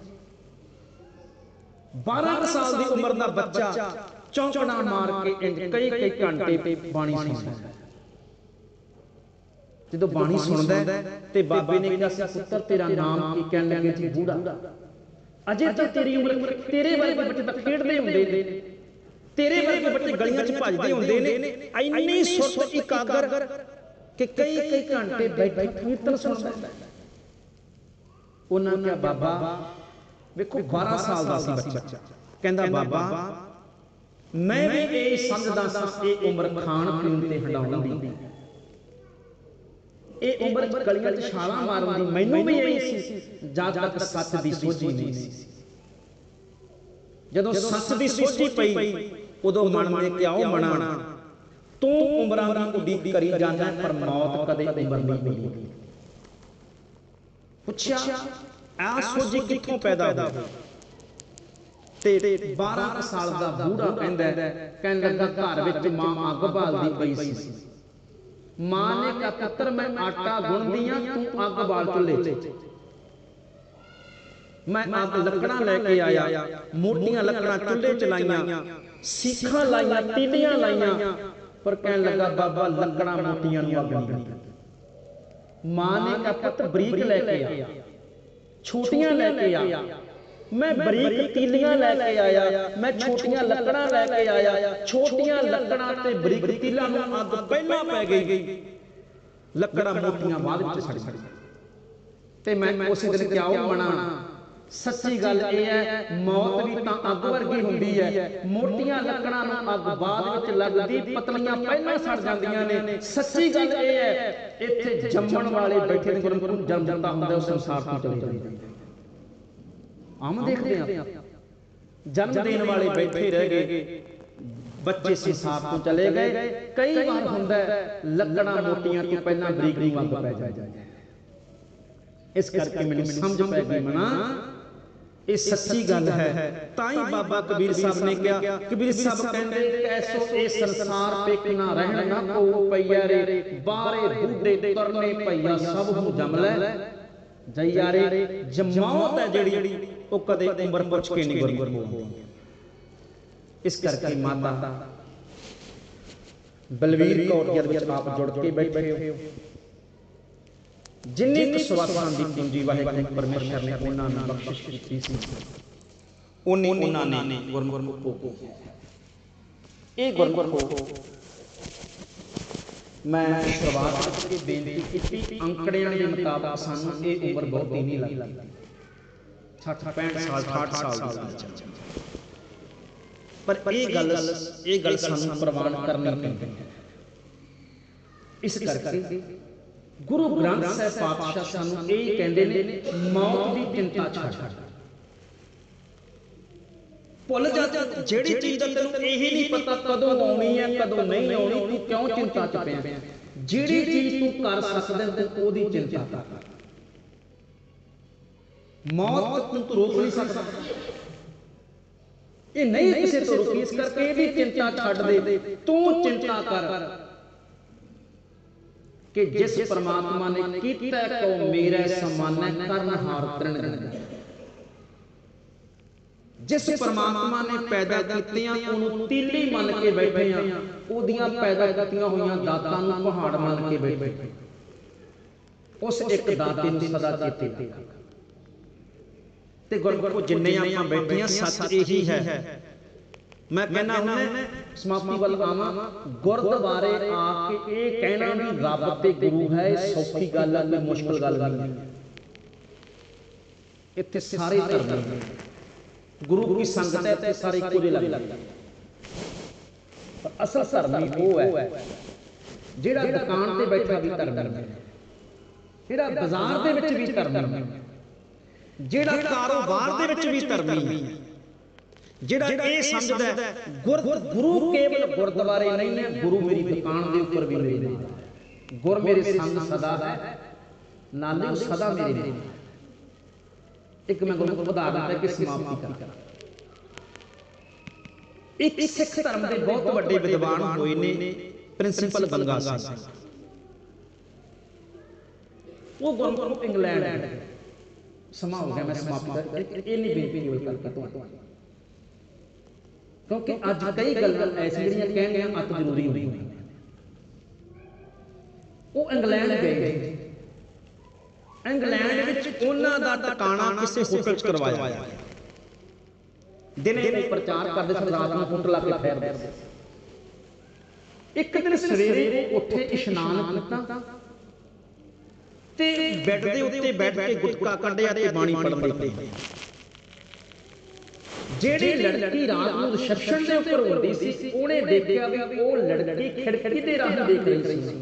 12 ਸਾਲ ਦੀ ਉਮਰ ਦਾ ਬੱਚਾ ਚੌਂਕੜਾ ਮਾਰ ਕੇ ਕਈ ਕਈ ਘੰਟੇ ਬਾਣੀ ਸੁਣਦਾ। ਜਦੋਂ ਬਾਣੀ ਸੁਣਦਾ ਤੇ ਬਾਬੇ ਨੇ ਕਿਹਾ ਸੀ ਪੁੱਤਰ ਤੇਰਾ ਨਾਮ ਕੀ? ਕਹਿਣ ਲੱਗੇ ਜੀ ਬੂੜਾ। ਅਜੇ ਤਾਂ ਤੇਰੀ ਉਮਰ, ਤੇਰੇ ਵਰਗੇ ਬੱਚੇ ਤਾਂ ਖੇਡਦੇ ਹੁੰਦੇ ਨੇ, ਤੇਰੇ ਵਰਗੇ ਬੱਚੇ ਗਲੀਆਂ 'ਚ ਭੱਜਦੇ ਹੁੰਦੇ ਨੇ। ਇੰਨੀ ਸੁਰਤ ਇਕਾਗਰ ਕਿ ਕਈ ਕਈ ਘੰਟੇ ਬੈਠੇ ਕੀਰਤਨ ਸੁਣਦਾ। ਉਹਨਾਂ ਨੇ ਕਿਹਾ ਬਾਬਾ ਵੇਖੋ 12 ਸਾਲ ਦਾ ਸੀ ਬੱਚਾ, ਕਹਿੰਦਾ ਬਾਬਾ ਮੈਂ ਵੀ ਇਹ ਸਮਝਦਾ ਸਾਂ ਇਹ ਉਮਰ ਖਾਣ ਪੀਣ ਤੇ ਹੰਡਾਉਣ ਦੀ, ਇਹ ਉਮਰ ਗਲੀਆਂ 'ਚ ਛਾਲਾਂ ਮਾਰਨ ਦੀ ਮੈਨੂੰ ਵੀ ਇਹੀ ਸੀ, ਜਦ ਤੱਕ ਸੱਚ ਦੀ ਸੋਝੀ ਨਹੀਂ ਸੀ। ਜਦੋਂ ਸੱਚ ਦੀ ਸੋਝੀ ਪਈ ਉਦੋਂ ਮਨ ਨੇ ਕਿਹਾ ਉਹ ਮਨਾ ਤੂੰ ਉਮਰਾਂ ਦੀ ਉਡੀਕ ਕਰੀ ਜਾਂਦਾ ਪਰ ਮੌਤ ਕਦੇ ਉਮਰ ਨਹੀਂ ਮਿਲਦੀ। ਪੁੱਛਿਆ ਆ ਸੋਝੀ ਕਿੱਥੋਂ ਪੈਦਾ ਹੋਈ? ਤੇ 12 ਸਾਲ ਦਾ ਬੂੜਾ ਕਹਿੰਦਾ, ਕਹਿਣ ਲੱਗਾ ਘਰ ਵਿੱਚ ਮਾਂ ਅੱਗ ਬਾਲਦੀ ਪਈ ਸੀ। ਮਾਂ ਨੇ ਕਿਹਾ ਪੁੱਤਰ ਮੈਂ ਆਟਾ ਗੁੰਨਦੀ ਆ, ਤੂੰ ਅੱਗ ਬਾਲ ਚੁੱਲ੍ਹੇ 'ਚ। ਮੈਂ ਅੱਗ ਲੱਕੜਾਂ ਲੈ ਕੇ ਆਇਆ, ਮੋਟੀਆਂ ਲੱਕੜਾਂ ਚੁੱਲ੍ਹੇ 'ਚ ਲਾਈਆਂ, ਸੀਖਾਂ ਲਾਈਆਂ, ਤੀਲੀਆਂ ਲਾਈਆਂ, ਪਰ ਕਹਿਣ ਲੱਗਾ ਬਾਬਾ ਲੱਕੜਾਂ ਮੋਟੀਆਂ ਨੂੰ ਅੱਗ ਨਹੀਂ ਲੱਗੀ। ਮਾਂ ਨੇ ਕਿਹਾ ਪੁੱਤ ਬਰੀਕ ਲੈ ਕੇ ਆ, ਛੋਟੀਆਂ ਲੈ ਕੇ ਆ। ਮੈਂ ਬਰੀਕ ਤੀਲੀਆਂ ਲੈ ਕੇ ਆਇਆ, ਮੈਂ ਛੋਟੀਆਂ ਲੱਕੜਾਂ ਲੈ ਕੇ ਆਇਆ। ਛੋਟੀਆਂ ਲੱਕੜਾਂ ਤੇ ਬਰੀਕ ਤੀਲਾਂ ਨੂੰ ਅੱਗ ਪਹਿਲਾਂ ਪੈ ਗਈ, ਲੱਕੜਾਂ ਮੋਟੀਆਂ ਬਾਅਦ ਵਿੱਚ ਸੜ ਗਈਆਂ। ਤੇ ਮੈਂ ਉਸੇ ਦਿਨ ਕਿਹਾ ਉਹ ਮਨਾ ਸੱਚੀ ਗੱਲ ਇਹ ਹੈ ਮੌਤ ਵੀ ਤਾਂ ਅੱਗ ਵਰਗੀ ਹੁੰਦੀ ਹੈ। ਮੋਟੀਆਂ ਲੱਕੜਾਂ ਨੂੰ ਅੱਗ ਬਾਅਦ ਵਿੱਚ ਲੱਗਦੀ, ਪਤਲੀਆਂ ਪਹਿਲਾਂ ਸੜ ਜਾਂਦੀਆਂ ਨੇ। ਸੱਚੀ ਗੱਲ ਇਹ ਹੈ ਇੱਥੇ ਜੰਮਣ ਵਾਲੇ ਬੈਠੇ ਨੇ, ਗੁਰੂ ਨੂੰ ਜਨਮ ਦਿੰਦਾ ਹੁੰਦਾ ਉਹ ਸੰਸਾਰ ਤੋਂ ਚਲੇ ਜਾਂਦੇ। ਆਮ ਦੇਖਦੇ ਆ ਜਨਮ ਦੇਣ ਵਾਲੇ ਬੈਠੇ ਰਹਿ ਗਏ, ਬੱਚੇ ਸੰਸਾਰ ਤੋਂ ਚਲੇ ਗਏ। ਕਈ ਵਾਰ ਹੁੰਦਾ ਲੱਕੜਾਂ ਮੋਟੀਆਂ ਤੋਂ ਪਹਿਲਾਂ ਬਰੀਕ ਨੂੰ ਅੱਗ ਪੈ ਜਾਂਦੀ। ਇਸ ਕਰਕੇ ਮੈਨੂੰ ਸਮਝ ਪੈ ਗਈ ਮਨਾ ਇਹ ਸੱਚੀ ਗੱਲ ਹੈ। ਤਾਂ ਹੀ ਬਾਬਾ ਕਬੀਰ ਸਾਹਿਬ ਨੇ ਕਿਹਾ, ਕਬੀਰ ਸਾਹਿਬ ਕਹਿੰਦੇ ਕੈਸੋ ਇਹ ਸੰਸਾਰ ਪੇਕ ਨਾ ਰਹਿਣ ਨਾ ਕੋ ਪਈਆ ਰੇ, ਬਾਰੇ ਬੁੱਢੇ ਤਰਨੇ ਪਈਆ ਸਭ ਨੂੰ ਜਮ ਲੈ ਜਈਆਰੇ। ਜਮਾਉਤ ਹੈ ਜਿਹੜੀ ਉਹ ਕਦੇ ਉਮਰ ਪੁੱਛ ਕੇ ਨਹੀਂ ਗੁਰਮੁਖੀ। ਇਸ ਕਰਕੇ ਮਾਤਾ ਬਲਵੀਰ ਕੌਰ ਜੀ ਵਿੱਚ ਆਪ ਜੁੜ ਕੇ ਬੈਠੇ ਹੋ। ਜਿੰਨੀ ਕੁ ਸਵਾਸਾਂ ਦੀ ਪੂੰਜੀ ਵਾਹਿਗੁਰੂ ਪਰਮੇਸ਼ਰ ਨੇ ਉਹਨਾਂ ਨੂੰ ਬਖਸ਼ਿਸ਼ ਕੀਤੀ ਸੀ, ਉਨੀ ਉਹਨਾਂ ਨੇ ਗੁਰਮੁਖੋ ਇਹ ਗੁਰਮੁਖੋ ਮੈਂ ਸ਼ੁਰੂਆਤ ਵਿੱਚ ਬੇਨਤੀ ਕੀਤੀ ਅੰਕੜਿਆਂ ਦੇ ਮੁਤਾਬਕ ਸਾਨੂੰ ਇਹ ਉਮਰ ਬਹੁਤੀ ਨਹੀਂ ਲੱਗਦੀ। 60-65 ਸਾਲ 60 ਸਾਲ ਦੀ, ਪਰ ਇਹ ਗੱਲ ਸਾਨੂੰ ਪ੍ਰਵਾਨ ਕਰਨੀ ਪੈਂਦੀ ਹੈ। ਇਸ ਕਰਕੇ ਗੁਰੂ ਗ੍ਰੰਥ ਸਾਹਿਬ ਪਾਤਸ਼ਾਹ ਸਾਨੂੰ ਇਹ ਕਹਿੰਦੇ ਨੇ ਮੌਤ ਦੀ ਚਿੰਤਾ ਛੱਡ। ਭੁੱਲ ਜਾ ਜਿਹੜੀ ਚੀਜ਼ ਦਾ ਤੈਨੂੰ ਇਹੀ ਨਹੀਂ ਪਤਾ ਕਦੋਂ ਆਉਣੀ ਹੈ ਕਦੋਂ ਨਹੀਂ ਆਉਣੀ, ਤੂੰ ਕਿਉਂ ਚਿੰਤਾ ਚ ਪਿਆ? ਜਿਹੜੀ ਚੀਜ਼ ਤੂੰ ਕਰ ਸਕਦਾ ਤੂੰ ਉਹਦੀ ਚਿੰਤਾ ਕਰ। ਮੌਤ ਤੂੰ ਰੋਕ ਨਹੀਂ ਸਕਦਾ, ਇਹ ਨਹੀਂ ਕਿਸੇ ਤੋਂ ਰੁਕੀ। ਇਸ ਕਰਕੇ ਇਹਦੀ ਚਿੰਤਾ ਛੱਡ ਦੇ, ਤੂੰ ਚਿੰਤਾ ਕਰ। कि जिस परमात्मा ने कीता को मेरे समाना करनहार तरण गंगा। जिस परमात्मा ने पैदा कीतियां उन्होंने तीली मन के बैठे हैं, उहदियां पैदा कीतियां होइयां दातां नूं पहाड़ मन के बैठे। उस एक दाते नूं सदा चेते ते गुरमुखो जिन्ने आपां बैठे हां सच यही है। मैं कहना हुंदा समाप्ति वल आवां गुरद्वारे आके ये कहना भी रब ते गुरु है सौखी गल है, कोई मुश्किल गल नहीं। इत्थे सारे धर्म ने, गुरु की संगत है, सारे इक्को जिहे लगदे। पर असल धर्मी वो है जिहड़ा दुकान ते बैठा भी धर्मी है, जिहड़ा बाजार दे विच भी धर्मी है, जिहड़ा कारोबार दे विच भी धर्मी है, जिहड़ा ये समझदा है गुरु केवल गुरद्वारे नहीं है, गुरु मेरी दुकान दे उपर भी मेरे नाल, गुर मेरे संग सदा है, नाले सदा मेरे नाल। एक मैं गुरमुख उदाहरण दे के समाप्ति करा। एक सिख धर्म के बहुत बड़े विद्वान होए ने प्रिंसिपल बंगा सिंह। वो गुरमुख इंग्लैंड समा हो गया, मैं समाप्त कर ये नहीं बेनती होई करता तुहानू, क्योंकि अज कई गल्लां ऐसी जिहड़ियां कहणियां अत जरूरी होंदियां। वो इंग्लैंड गए, इंग्लैंड विच उन्हां दा टिकाणा किसी होटल च करवाया। दिने वो प्रचार करदे सन, रात नूं होटल ला के फेरदे सन। एक दिन सवेरे उठे, इशनान कीता ते बैड दे उत्ते बैठ के गुटका कढिया ते बाणी पढ़न लग पए। ਜਿਹੜੀ लड़की रात ਨੂੰ ਰਿਸੈਪਸ਼ਨ ਦੇ ਉੱਪਰ ਹੁੰਦੀ ਸੀ, ਉਹਨੇ ਦੇਖਿਆ ਵੀ ਉਹ ਲੜਕੀ ਖਿੜਕੀ ਦੇ ਰਾਹੀਂ ਦੇਖ ਰਹੀ ਸੀ।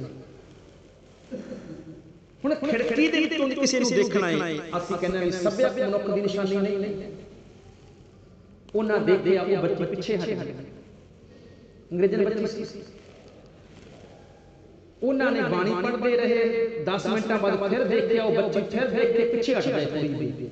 ਹੁਣ ਖਿੜਕੀ ਦੇ ਵਿੱਚੋਂ ਕਿਸੇ ਨੂੰ ਦੇਖਣਾ ਹੈ, ਅਸੀਂ ਕਹਿੰਦੇ ਵੀ ਸਭਿਅਕ ਮਨੁੱਖ ਦੀ ਨਿਸ਼ਾਨੀ ਨਹੀਂ। ਉਹਨਾਂ ਦੇਖਿਆ ਉਹ ਬੱਚੀ ਪਿੱਛੇ ਹਟ ਗਈ, ਅੰਗਰੇਜ਼ਨ ਬੱਚੀ ਸੀ। ਉਹਨਾਂ ਨੇ ਬਾਣੀ ਪੜ੍ਹਦੇ ਰਹੇ, 10 ਮਿੰਟਾਂ ਬਾਅਦ ਫਿਰ ਦੇਖਿਆ ਉਹ ਬੱਚੀ, ਫਿਰ ਦੇਖ ਕੇ ਪਿੱਛੇ ਹਟ ਗਈ ਕੁੜੀ।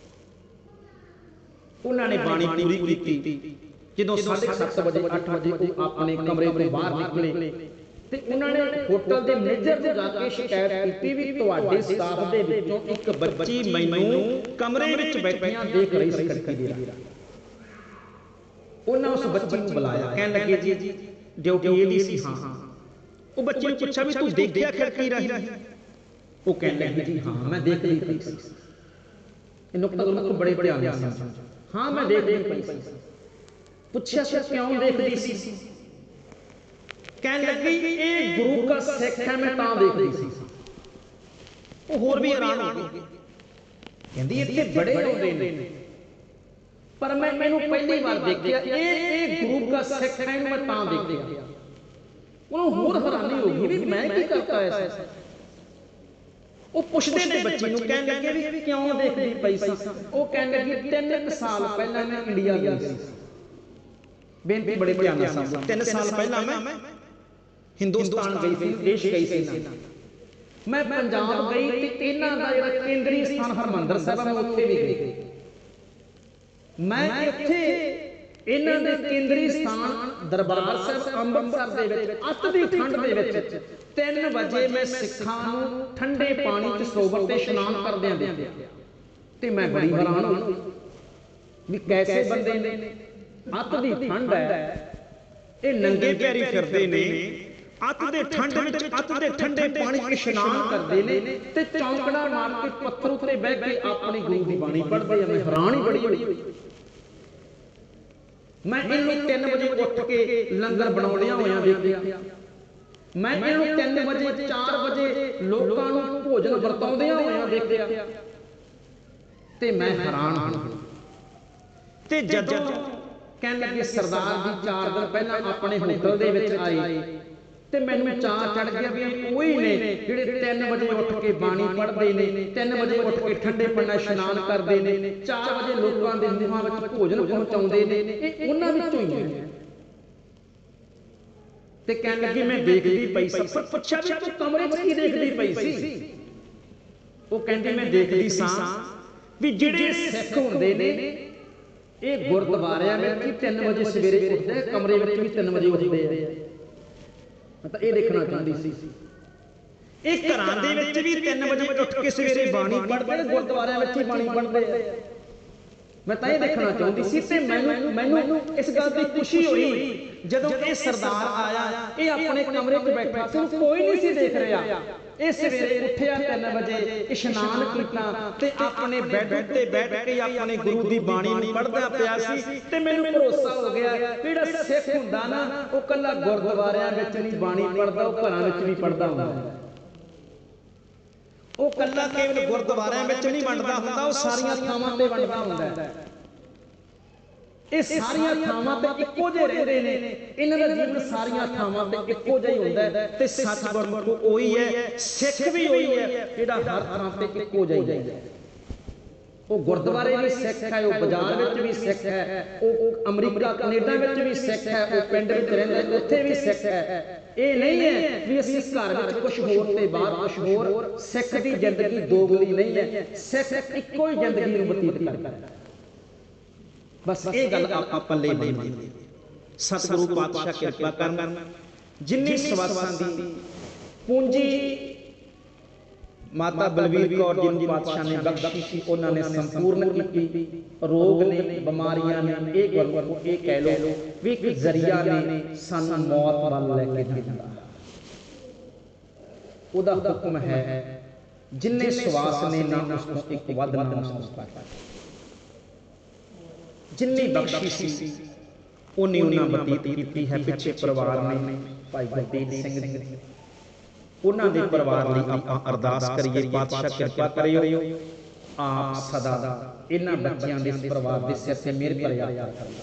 उन्होंने बाणी पूरी की। जो 7:30 बजे 8 बजे वो अपने कमरे में बाहर निकले तो उन्होंने होटल के मैनेजर को जाके शिकायत की भी तुहाडे स्टाफ दे विचों एक बच्ची मैनूं कमरे विच बैठियां देख रही सी खिड़की दे राह। उन्होंने उस बच्ची को बुलाया, कहने लगे जी ड्यूटी ये सी। हाँ, वो बच्ची ने पूछा भी तू देखिया खिड़की राही? वो कहने लगी जी हाँ मैं देख रही थी। इन नुकते बड़े बड़े आने सन। हाँ मैं देख रही पई। पूछा से क्यों देख रही सी? कहने लगी ये गुरु का सिख है, मैं तां देख रही सी। वो होर भी हैरान हो गई, कहंदी इत्थे बड़े आउंदे ने पर मैं मैनूं पहली बार देखिया, ये गुरु का सिख है, मैं तां देखिया। उन्होंने होर हैरानी हो गई भी मैं की करता ऐसा। वो पुछदे ने बच्ची नूं, कहण लगे भी क्यों देखदी पई सी? वो कहण लगी 3 साल पहला मैं इंडिया गई सी। बेनती बड़े ध्यान नाल सुणो, 3 साल पहला मैं हिंदुस्तान गई सी, देश गई सी। मैं पंजाब गई ते इन्हां दा जिहड़ा केंद्री स्थान हरमंदर साहिब मैं उत्थे भी गई। मैं उत्थे इन्हां दे केंद्री स्थान दरबार साहिब अंम੍ਰਿਤਸਰ दे विच अत दी ठंड दे विच 3 ਵਜੇ मैं सिखां नूं ठंडे पानी च सरोवर ते इशनान करदिआं देखिआ ते मैं बड़ी हैरान होई भी कैसे बंदे ने, अत दी ठंड है, ये नंगे पैरी फिरदे ने, अत दे ठंड विच अत दे ठंडे पानी च इशनान करदे ने ते चौंकड़ा मार के पत्थर उत्ते बैठ के अपनी गुरु दी बाणी पढ़दे। मैं हैरान ही बड़ी होई। मैं इन्हूं 3 वजे उठ के लंगर बनाउंदिआं होइआं देखिआ। मैं इन्हूं 3 वजे 4 वजे लोकां नूं भोजन वरताउंदिआं होइआं देखिआ ते मैं हैरान हो गया। ते जदों कहण लगे सरदार जी 4 दिन पहला अपने होटल दे विच आए ते मैनूं चाह चढ़ गया भी कोई ने जिहड़े 3 वजे उठ के बाणी पढ़दे ने, 3 वजे उठ के ठंडे पानी इशनान करदे ने, 4 वजे लोकां दे मूहां विच भोजन पहुंचाउंदे ने, ये उन्हां विचों ही है। ते कहण लगी मैं देखदी पई सी। पर पुछया भी तूं कमरे च की देखदी पई सी? वो कहंदी मैं देखदी सां भी जिहड़े सिख हुंदे ने ये गुरद्वारिਆਂ ਵਿੱਚ भी 3 ਵਜੇ सवेरे उठदे, कमरे ਵਿੱਚ भी 3 ਵਜੇ उठदे आ। मैं तो ये देखना चाहती सी ਇਹ ਘਰਾਂ ਦੇ ਵਿੱਚ ਵੀ 3 ਵਜੇ ਉੱਠ ਕੇ ਸਵੇਰੇ ਬਾਣੀ ਪੜ੍ਹਦੇ ਨੇ, ਗੁਰਦੁਆਰਿਆਂ ਵਿੱਚ ਹੀ ਬਾਣੀ ਪੜ੍ਹਦੇ ਆ। ਮੈਂ ਤਾਂ ਇਹ ਦੇਖਣਾ ਚਾਹੁੰਦੀ ਸੀ ਤੇ ਮੈਨੂੰ ਇਸ ਗੱਲ ਦੀ ਖੁਸ਼ੀ ਹੋਈ ਜਦੋਂ ਇਹ ਸਰਦਾਰ ਆਇਆ, ਇਹ ਆਪਣੇ ਕਮਰੇ 'ਚ ਬੈਠਾ ਸੀ, ਕੋਈ ਨਹੀਂ ਸੀ ਦੇਖ ਰਿਹਾ। ਇਹ ਸਵੇਰੇ ਉੱਠਿਆ 3 ਵਜੇ, ਇਸ਼ਨਾਨ ਕੀਤਾ ਤੇ ਆਪਣੇ ਬੈੱਡ ਉੱਤੇ ਬੈਠ ਕੇ ਆਪਣੇ ਗੁਰੂ ਦੀ ਬਾਣੀ ਨੂੰ ਪੜ੍ਹਦਾ ਪਿਆ ਸੀ। ਤੇ ਮੈਨੂੰ ਭਰੋਸਾ ਹੋ ਗਿਆ ਜਿਹੜਾ ਸਿੱਖ ਹੁੰਦਾ ਨਾ, ਉਹ ਕੱਲਾ ਗੁਰਦੁਆਰਿਆਂ ਵਿੱਚ ਨਹੀਂ ਬਾਣੀ ਪੜ੍ਹਦਾ, ਉਹ ਘਰਾਂ ਵਿੱਚ ਵੀ ਪੜ੍ਹਦਾ ਹੁੰਦਾ। ਉਹ ਕੱਲਾ ਕੇਵਲ ਗੁਰਦੁਆਰਿਆਂ ਵਿੱਚ ਨਹੀਂ ਵੰਡਦਾ ਹੁੰਦਾ, ਉਹ ਸਾਰੀਆਂ ਥਾਵਾਂ ਤੇ ਵੰਡਦਾ ਹੁੰਦਾ। ਇਹ ਸਾਰੀਆਂ ਥਾਵਾਂ ਤੇ ਇੱਕੋ ਜਿਹੇ ਰਹਿੰਦੇ ਨੇ, ਇਹਨਾਂ ਦਾ ਜੀਵਨ ਸਾਰੀਆਂ ਥਾਵਾਂ ਤੇ ਇੱਕੋ ਜਿਹਾ ਹੀ ਹੁੰਦਾ। ਤੇ ਸੱਚ ਗੁਰਮੁਖ ਉਹੀ ਹੈ, ਸਿੱਖ ਵੀ ਉਹੀ ਹੈ ਜਿਹੜਾ ਹਰ ਥਾਂ ਤੇ ਇੱਕੋ ਜਿਹਾ ਹੀ ਹੈ। ਉਹ ਗੁਰਦੁਆਰੇ ਵੀ ਸਿੱਖ ਹੈ, ਉਹ ਬਾਜ਼ਾਰ ਵਿੱਚ ਵੀ ਸਿੱਖ ਹੈ, ਉਹ ਅਮਰੀਕਾ ਕੈਨੇਡਾ ਵਿੱਚ ਵੀ ਸਿੱਖ ਹੈ, ਉਹ ਪਿੰਡ ਵਿੱਚ ਰਹਿੰਦਾ ਉੱਥੇ ਵੀ ਸਿੱਖ ਹੈ। ਇਹ ਨਹੀਂ ਹੈ ਵੀ ਅਸੀਂ ਘਰ ਵਿੱਚ ਕੁਝ ਹੋਰ ਤੇ ਬਾਹਰ ਕੁਝ ਹੋਰ। ਸਿੱਖ ਦੀ ਜ਼ਿੰਦਗੀ ਦੋਗਲੀ ਨਹੀਂ ਹੈ, ਸਿੱਖ ਇੱਕੋ ਹੀ ਜ਼ਿੰਦਗੀ ਨੂੰ ਬਤੀਤ ਕਰਦਾ ਹੈ। ਬਸ ਇਹ ਗੱਲ ਆਪਾਂ ਪੱਲੇ ਬੰਨ੍ਹਣੀ। ਸਤਿਗੁਰੂ ਪਾਤਸ਼ਾਹ ਕਿਰਪਾ ਕਰਨ, ਜਿੰਨੀ ਸਵਾਸਾਂ ਦੀ ਪੂੰਜੀ ਮਾਤਾ ਬਲਵੀਰ ਕੌਰ ਜੀ ਨੂੰ ਪਾਤਸ਼ਾਹ ਨੇ ਬਖਸ਼ੀ ਸੀ, ਉਹਨਾਂ ਨੇ ਸੰਪੂਰਨ ਕੀਤੀ। ਰੋਗ ਨੇ, ਬਿਮਾਰੀਆਂ ਨੇ, ਇਹ ਗੁਰਮੁਖ ਇਹ ਕਹਿ ਲਓ ਵੀ ਇੱਕ ਜ਼ਰੀਆ ਨੇ ਸਾਨੂੰ ਮੌਤ ਵੱਲ ਲੈ ਕੇ ਜਾਂਦਾ। ਉਹਦਾ ਹੁਕਮ ਹੈ ਜਿੰਨੇ ਸਵਾਸ ਨੇ ਨਾ ਉਸ ਤੋਂ ਇੱਕ ਵੱਧ ਨਾ ਉਸ ਤੋਂ ਘੱਟ। ਜਿੰਨੀ ਬਖਸ਼ੀ ਸੀ ਉਨੀ ਉਹਨਾਂ ਬਤੀਤ ਕੀਤੀ ਹੈ। ਪਿੱਛੇ ਪਰਿਵਾਰ ਨੇ ਭਾਈ ਗੁਰਦੀਪ ਸਿੰਘ ਜੀ, ਉਹਨਾਂ ਦੇ ਪਰਿਵਾਰ ਲਈ ਆਪਾਂ ਅਰਦਾਸ ਕਰੀਏ, ਪਾਤਸ਼ਾਹ ਕਿਰਪਾ ਕਰਿਓ, ਆਪ ਸਦਾ ਇਹਨਾਂ ਬੱਚਿਆਂ ਦੇ ਪਰਿਵਾਰ ਦੇ ਸਿਰ ਤੇ ਮਿਹਰ ਭਰਿਆ ਕਰੋ।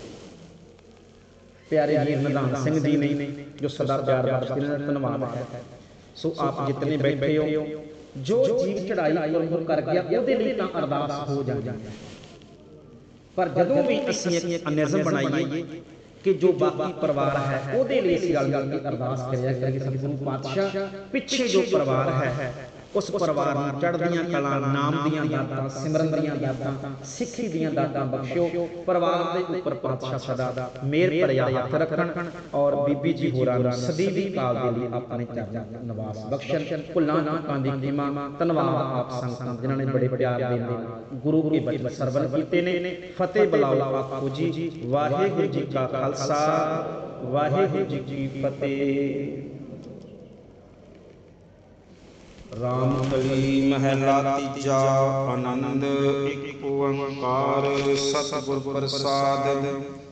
ਪਿਆਰੇ ਵੀਰ ਨਿਧਾਨ ਸਿੰਘ ਜੀ ਨੇ ਜੋ ਸਦਾ ਪਿਆਰ ਬਖਸ਼ਦੇ ਨੇ, ਧੰਨਵਾਦ ਹੈ। ਸੋ ਆਪ ਜਿਤਨੇ ਬੈਠੇ ਹੋ, ਜੋ ਜੀਵ ਚੜਾਈ ਗੁਰਮੁਖ ਕਰ ਗਿਆ ਉਹਦੇ ਲਈ ਤਾਂ ਅਰਦਾਸ ਹੋ ਜਾਂਦੀ ਹੈ। ਪਰ ਜਦੋਂ ਵੀ ਅਸੀਂ ਇੱਕ ਨਿਯਮ ਬਣਾਈਏ ਕਿ ਜੋ ਬਾਕੀ ਪਰਿਵਾਰ ਹੈ ਉਹਦੇ ਲਈ ਅਸੀਂ ਗੱਲ ਕਰਕੇ ਅਰਦਾਸ ਕਰਿਆ ਕਰੀਏ, ਸਤਿਗੁਰੂ ਪਾਤਸ਼ਾਹ ਪਿੱਛੇ ਜੋ ਪਰਿਵਾਰ ਹੈ ਉਸ ਪਰਿਵਾਰ ਨੂੰ ਚੜ੍ਹਦੀਆਂ ਕਲਾਂ, ਨਾਮ ਦੀਆਂ ਦਾਤਾਂ, ਸਿਮਰਨ ਦੀਆਂ ਦਾਤਾਂ, ਸਿੱਖੀ ਦੀਆਂ ਦਾਤਾਂ ਬਖਸ਼ਿਓ। ਪਰਿਵਾਰ ਦੇ ਉੱਪਰ ਪਾਤਸ਼ਾਹ ਸਦਾ ਮਿਹਰ ਭਰਿਆ ਹੱਥ ਰੱਖਣ ਔਰ ਬੀਬੀ ਜੀ ਹੋਰਾਂ ਨੂੰ ਸਦੀਵੀ ਕਾਲ ਦੇ ਲਈ ਆਪਣੇ ਚਰਨਾਂ ਨਿਵਾਸ ਬਖਸ਼ਣ। ਭੁੱਲਾਂ ਚੁੱਕਾਂ ਦੀ ਖਿਮਾ। ਧੰਨਵਾਦ ਆਪ ਸੰਗਤਾਂ ਜਿਨ੍ਹਾਂ ਨੇ ਬੜੇ ਪਿਆਰ ਦੇ ਨਾਲ ਗੁਰੂ ਕੇ ਬਚਨ ਸਰਵਣ ਕੀਤੇ ਨੇ। ਫਤਿਹ ਬੁਲਾਓ ਆਖੋ ਜੀ। ਵਾਹਿਗੁਰੂ ਜੀ ਕਾ ਖਾਲਸਾ, ਵਾਹਿਗੁਰੂ ਜੀ ਕੀ ਫਤਿਹ। ਰਾਮ ਕਲੀ ਮਹਲਾ ਤੀਜਾ। ਆਨੰਦ ਇੱਕ ਓੰਕਾਰ ਸਤਿਗੁਰ ਪ੍ਰਸਾਦਿ।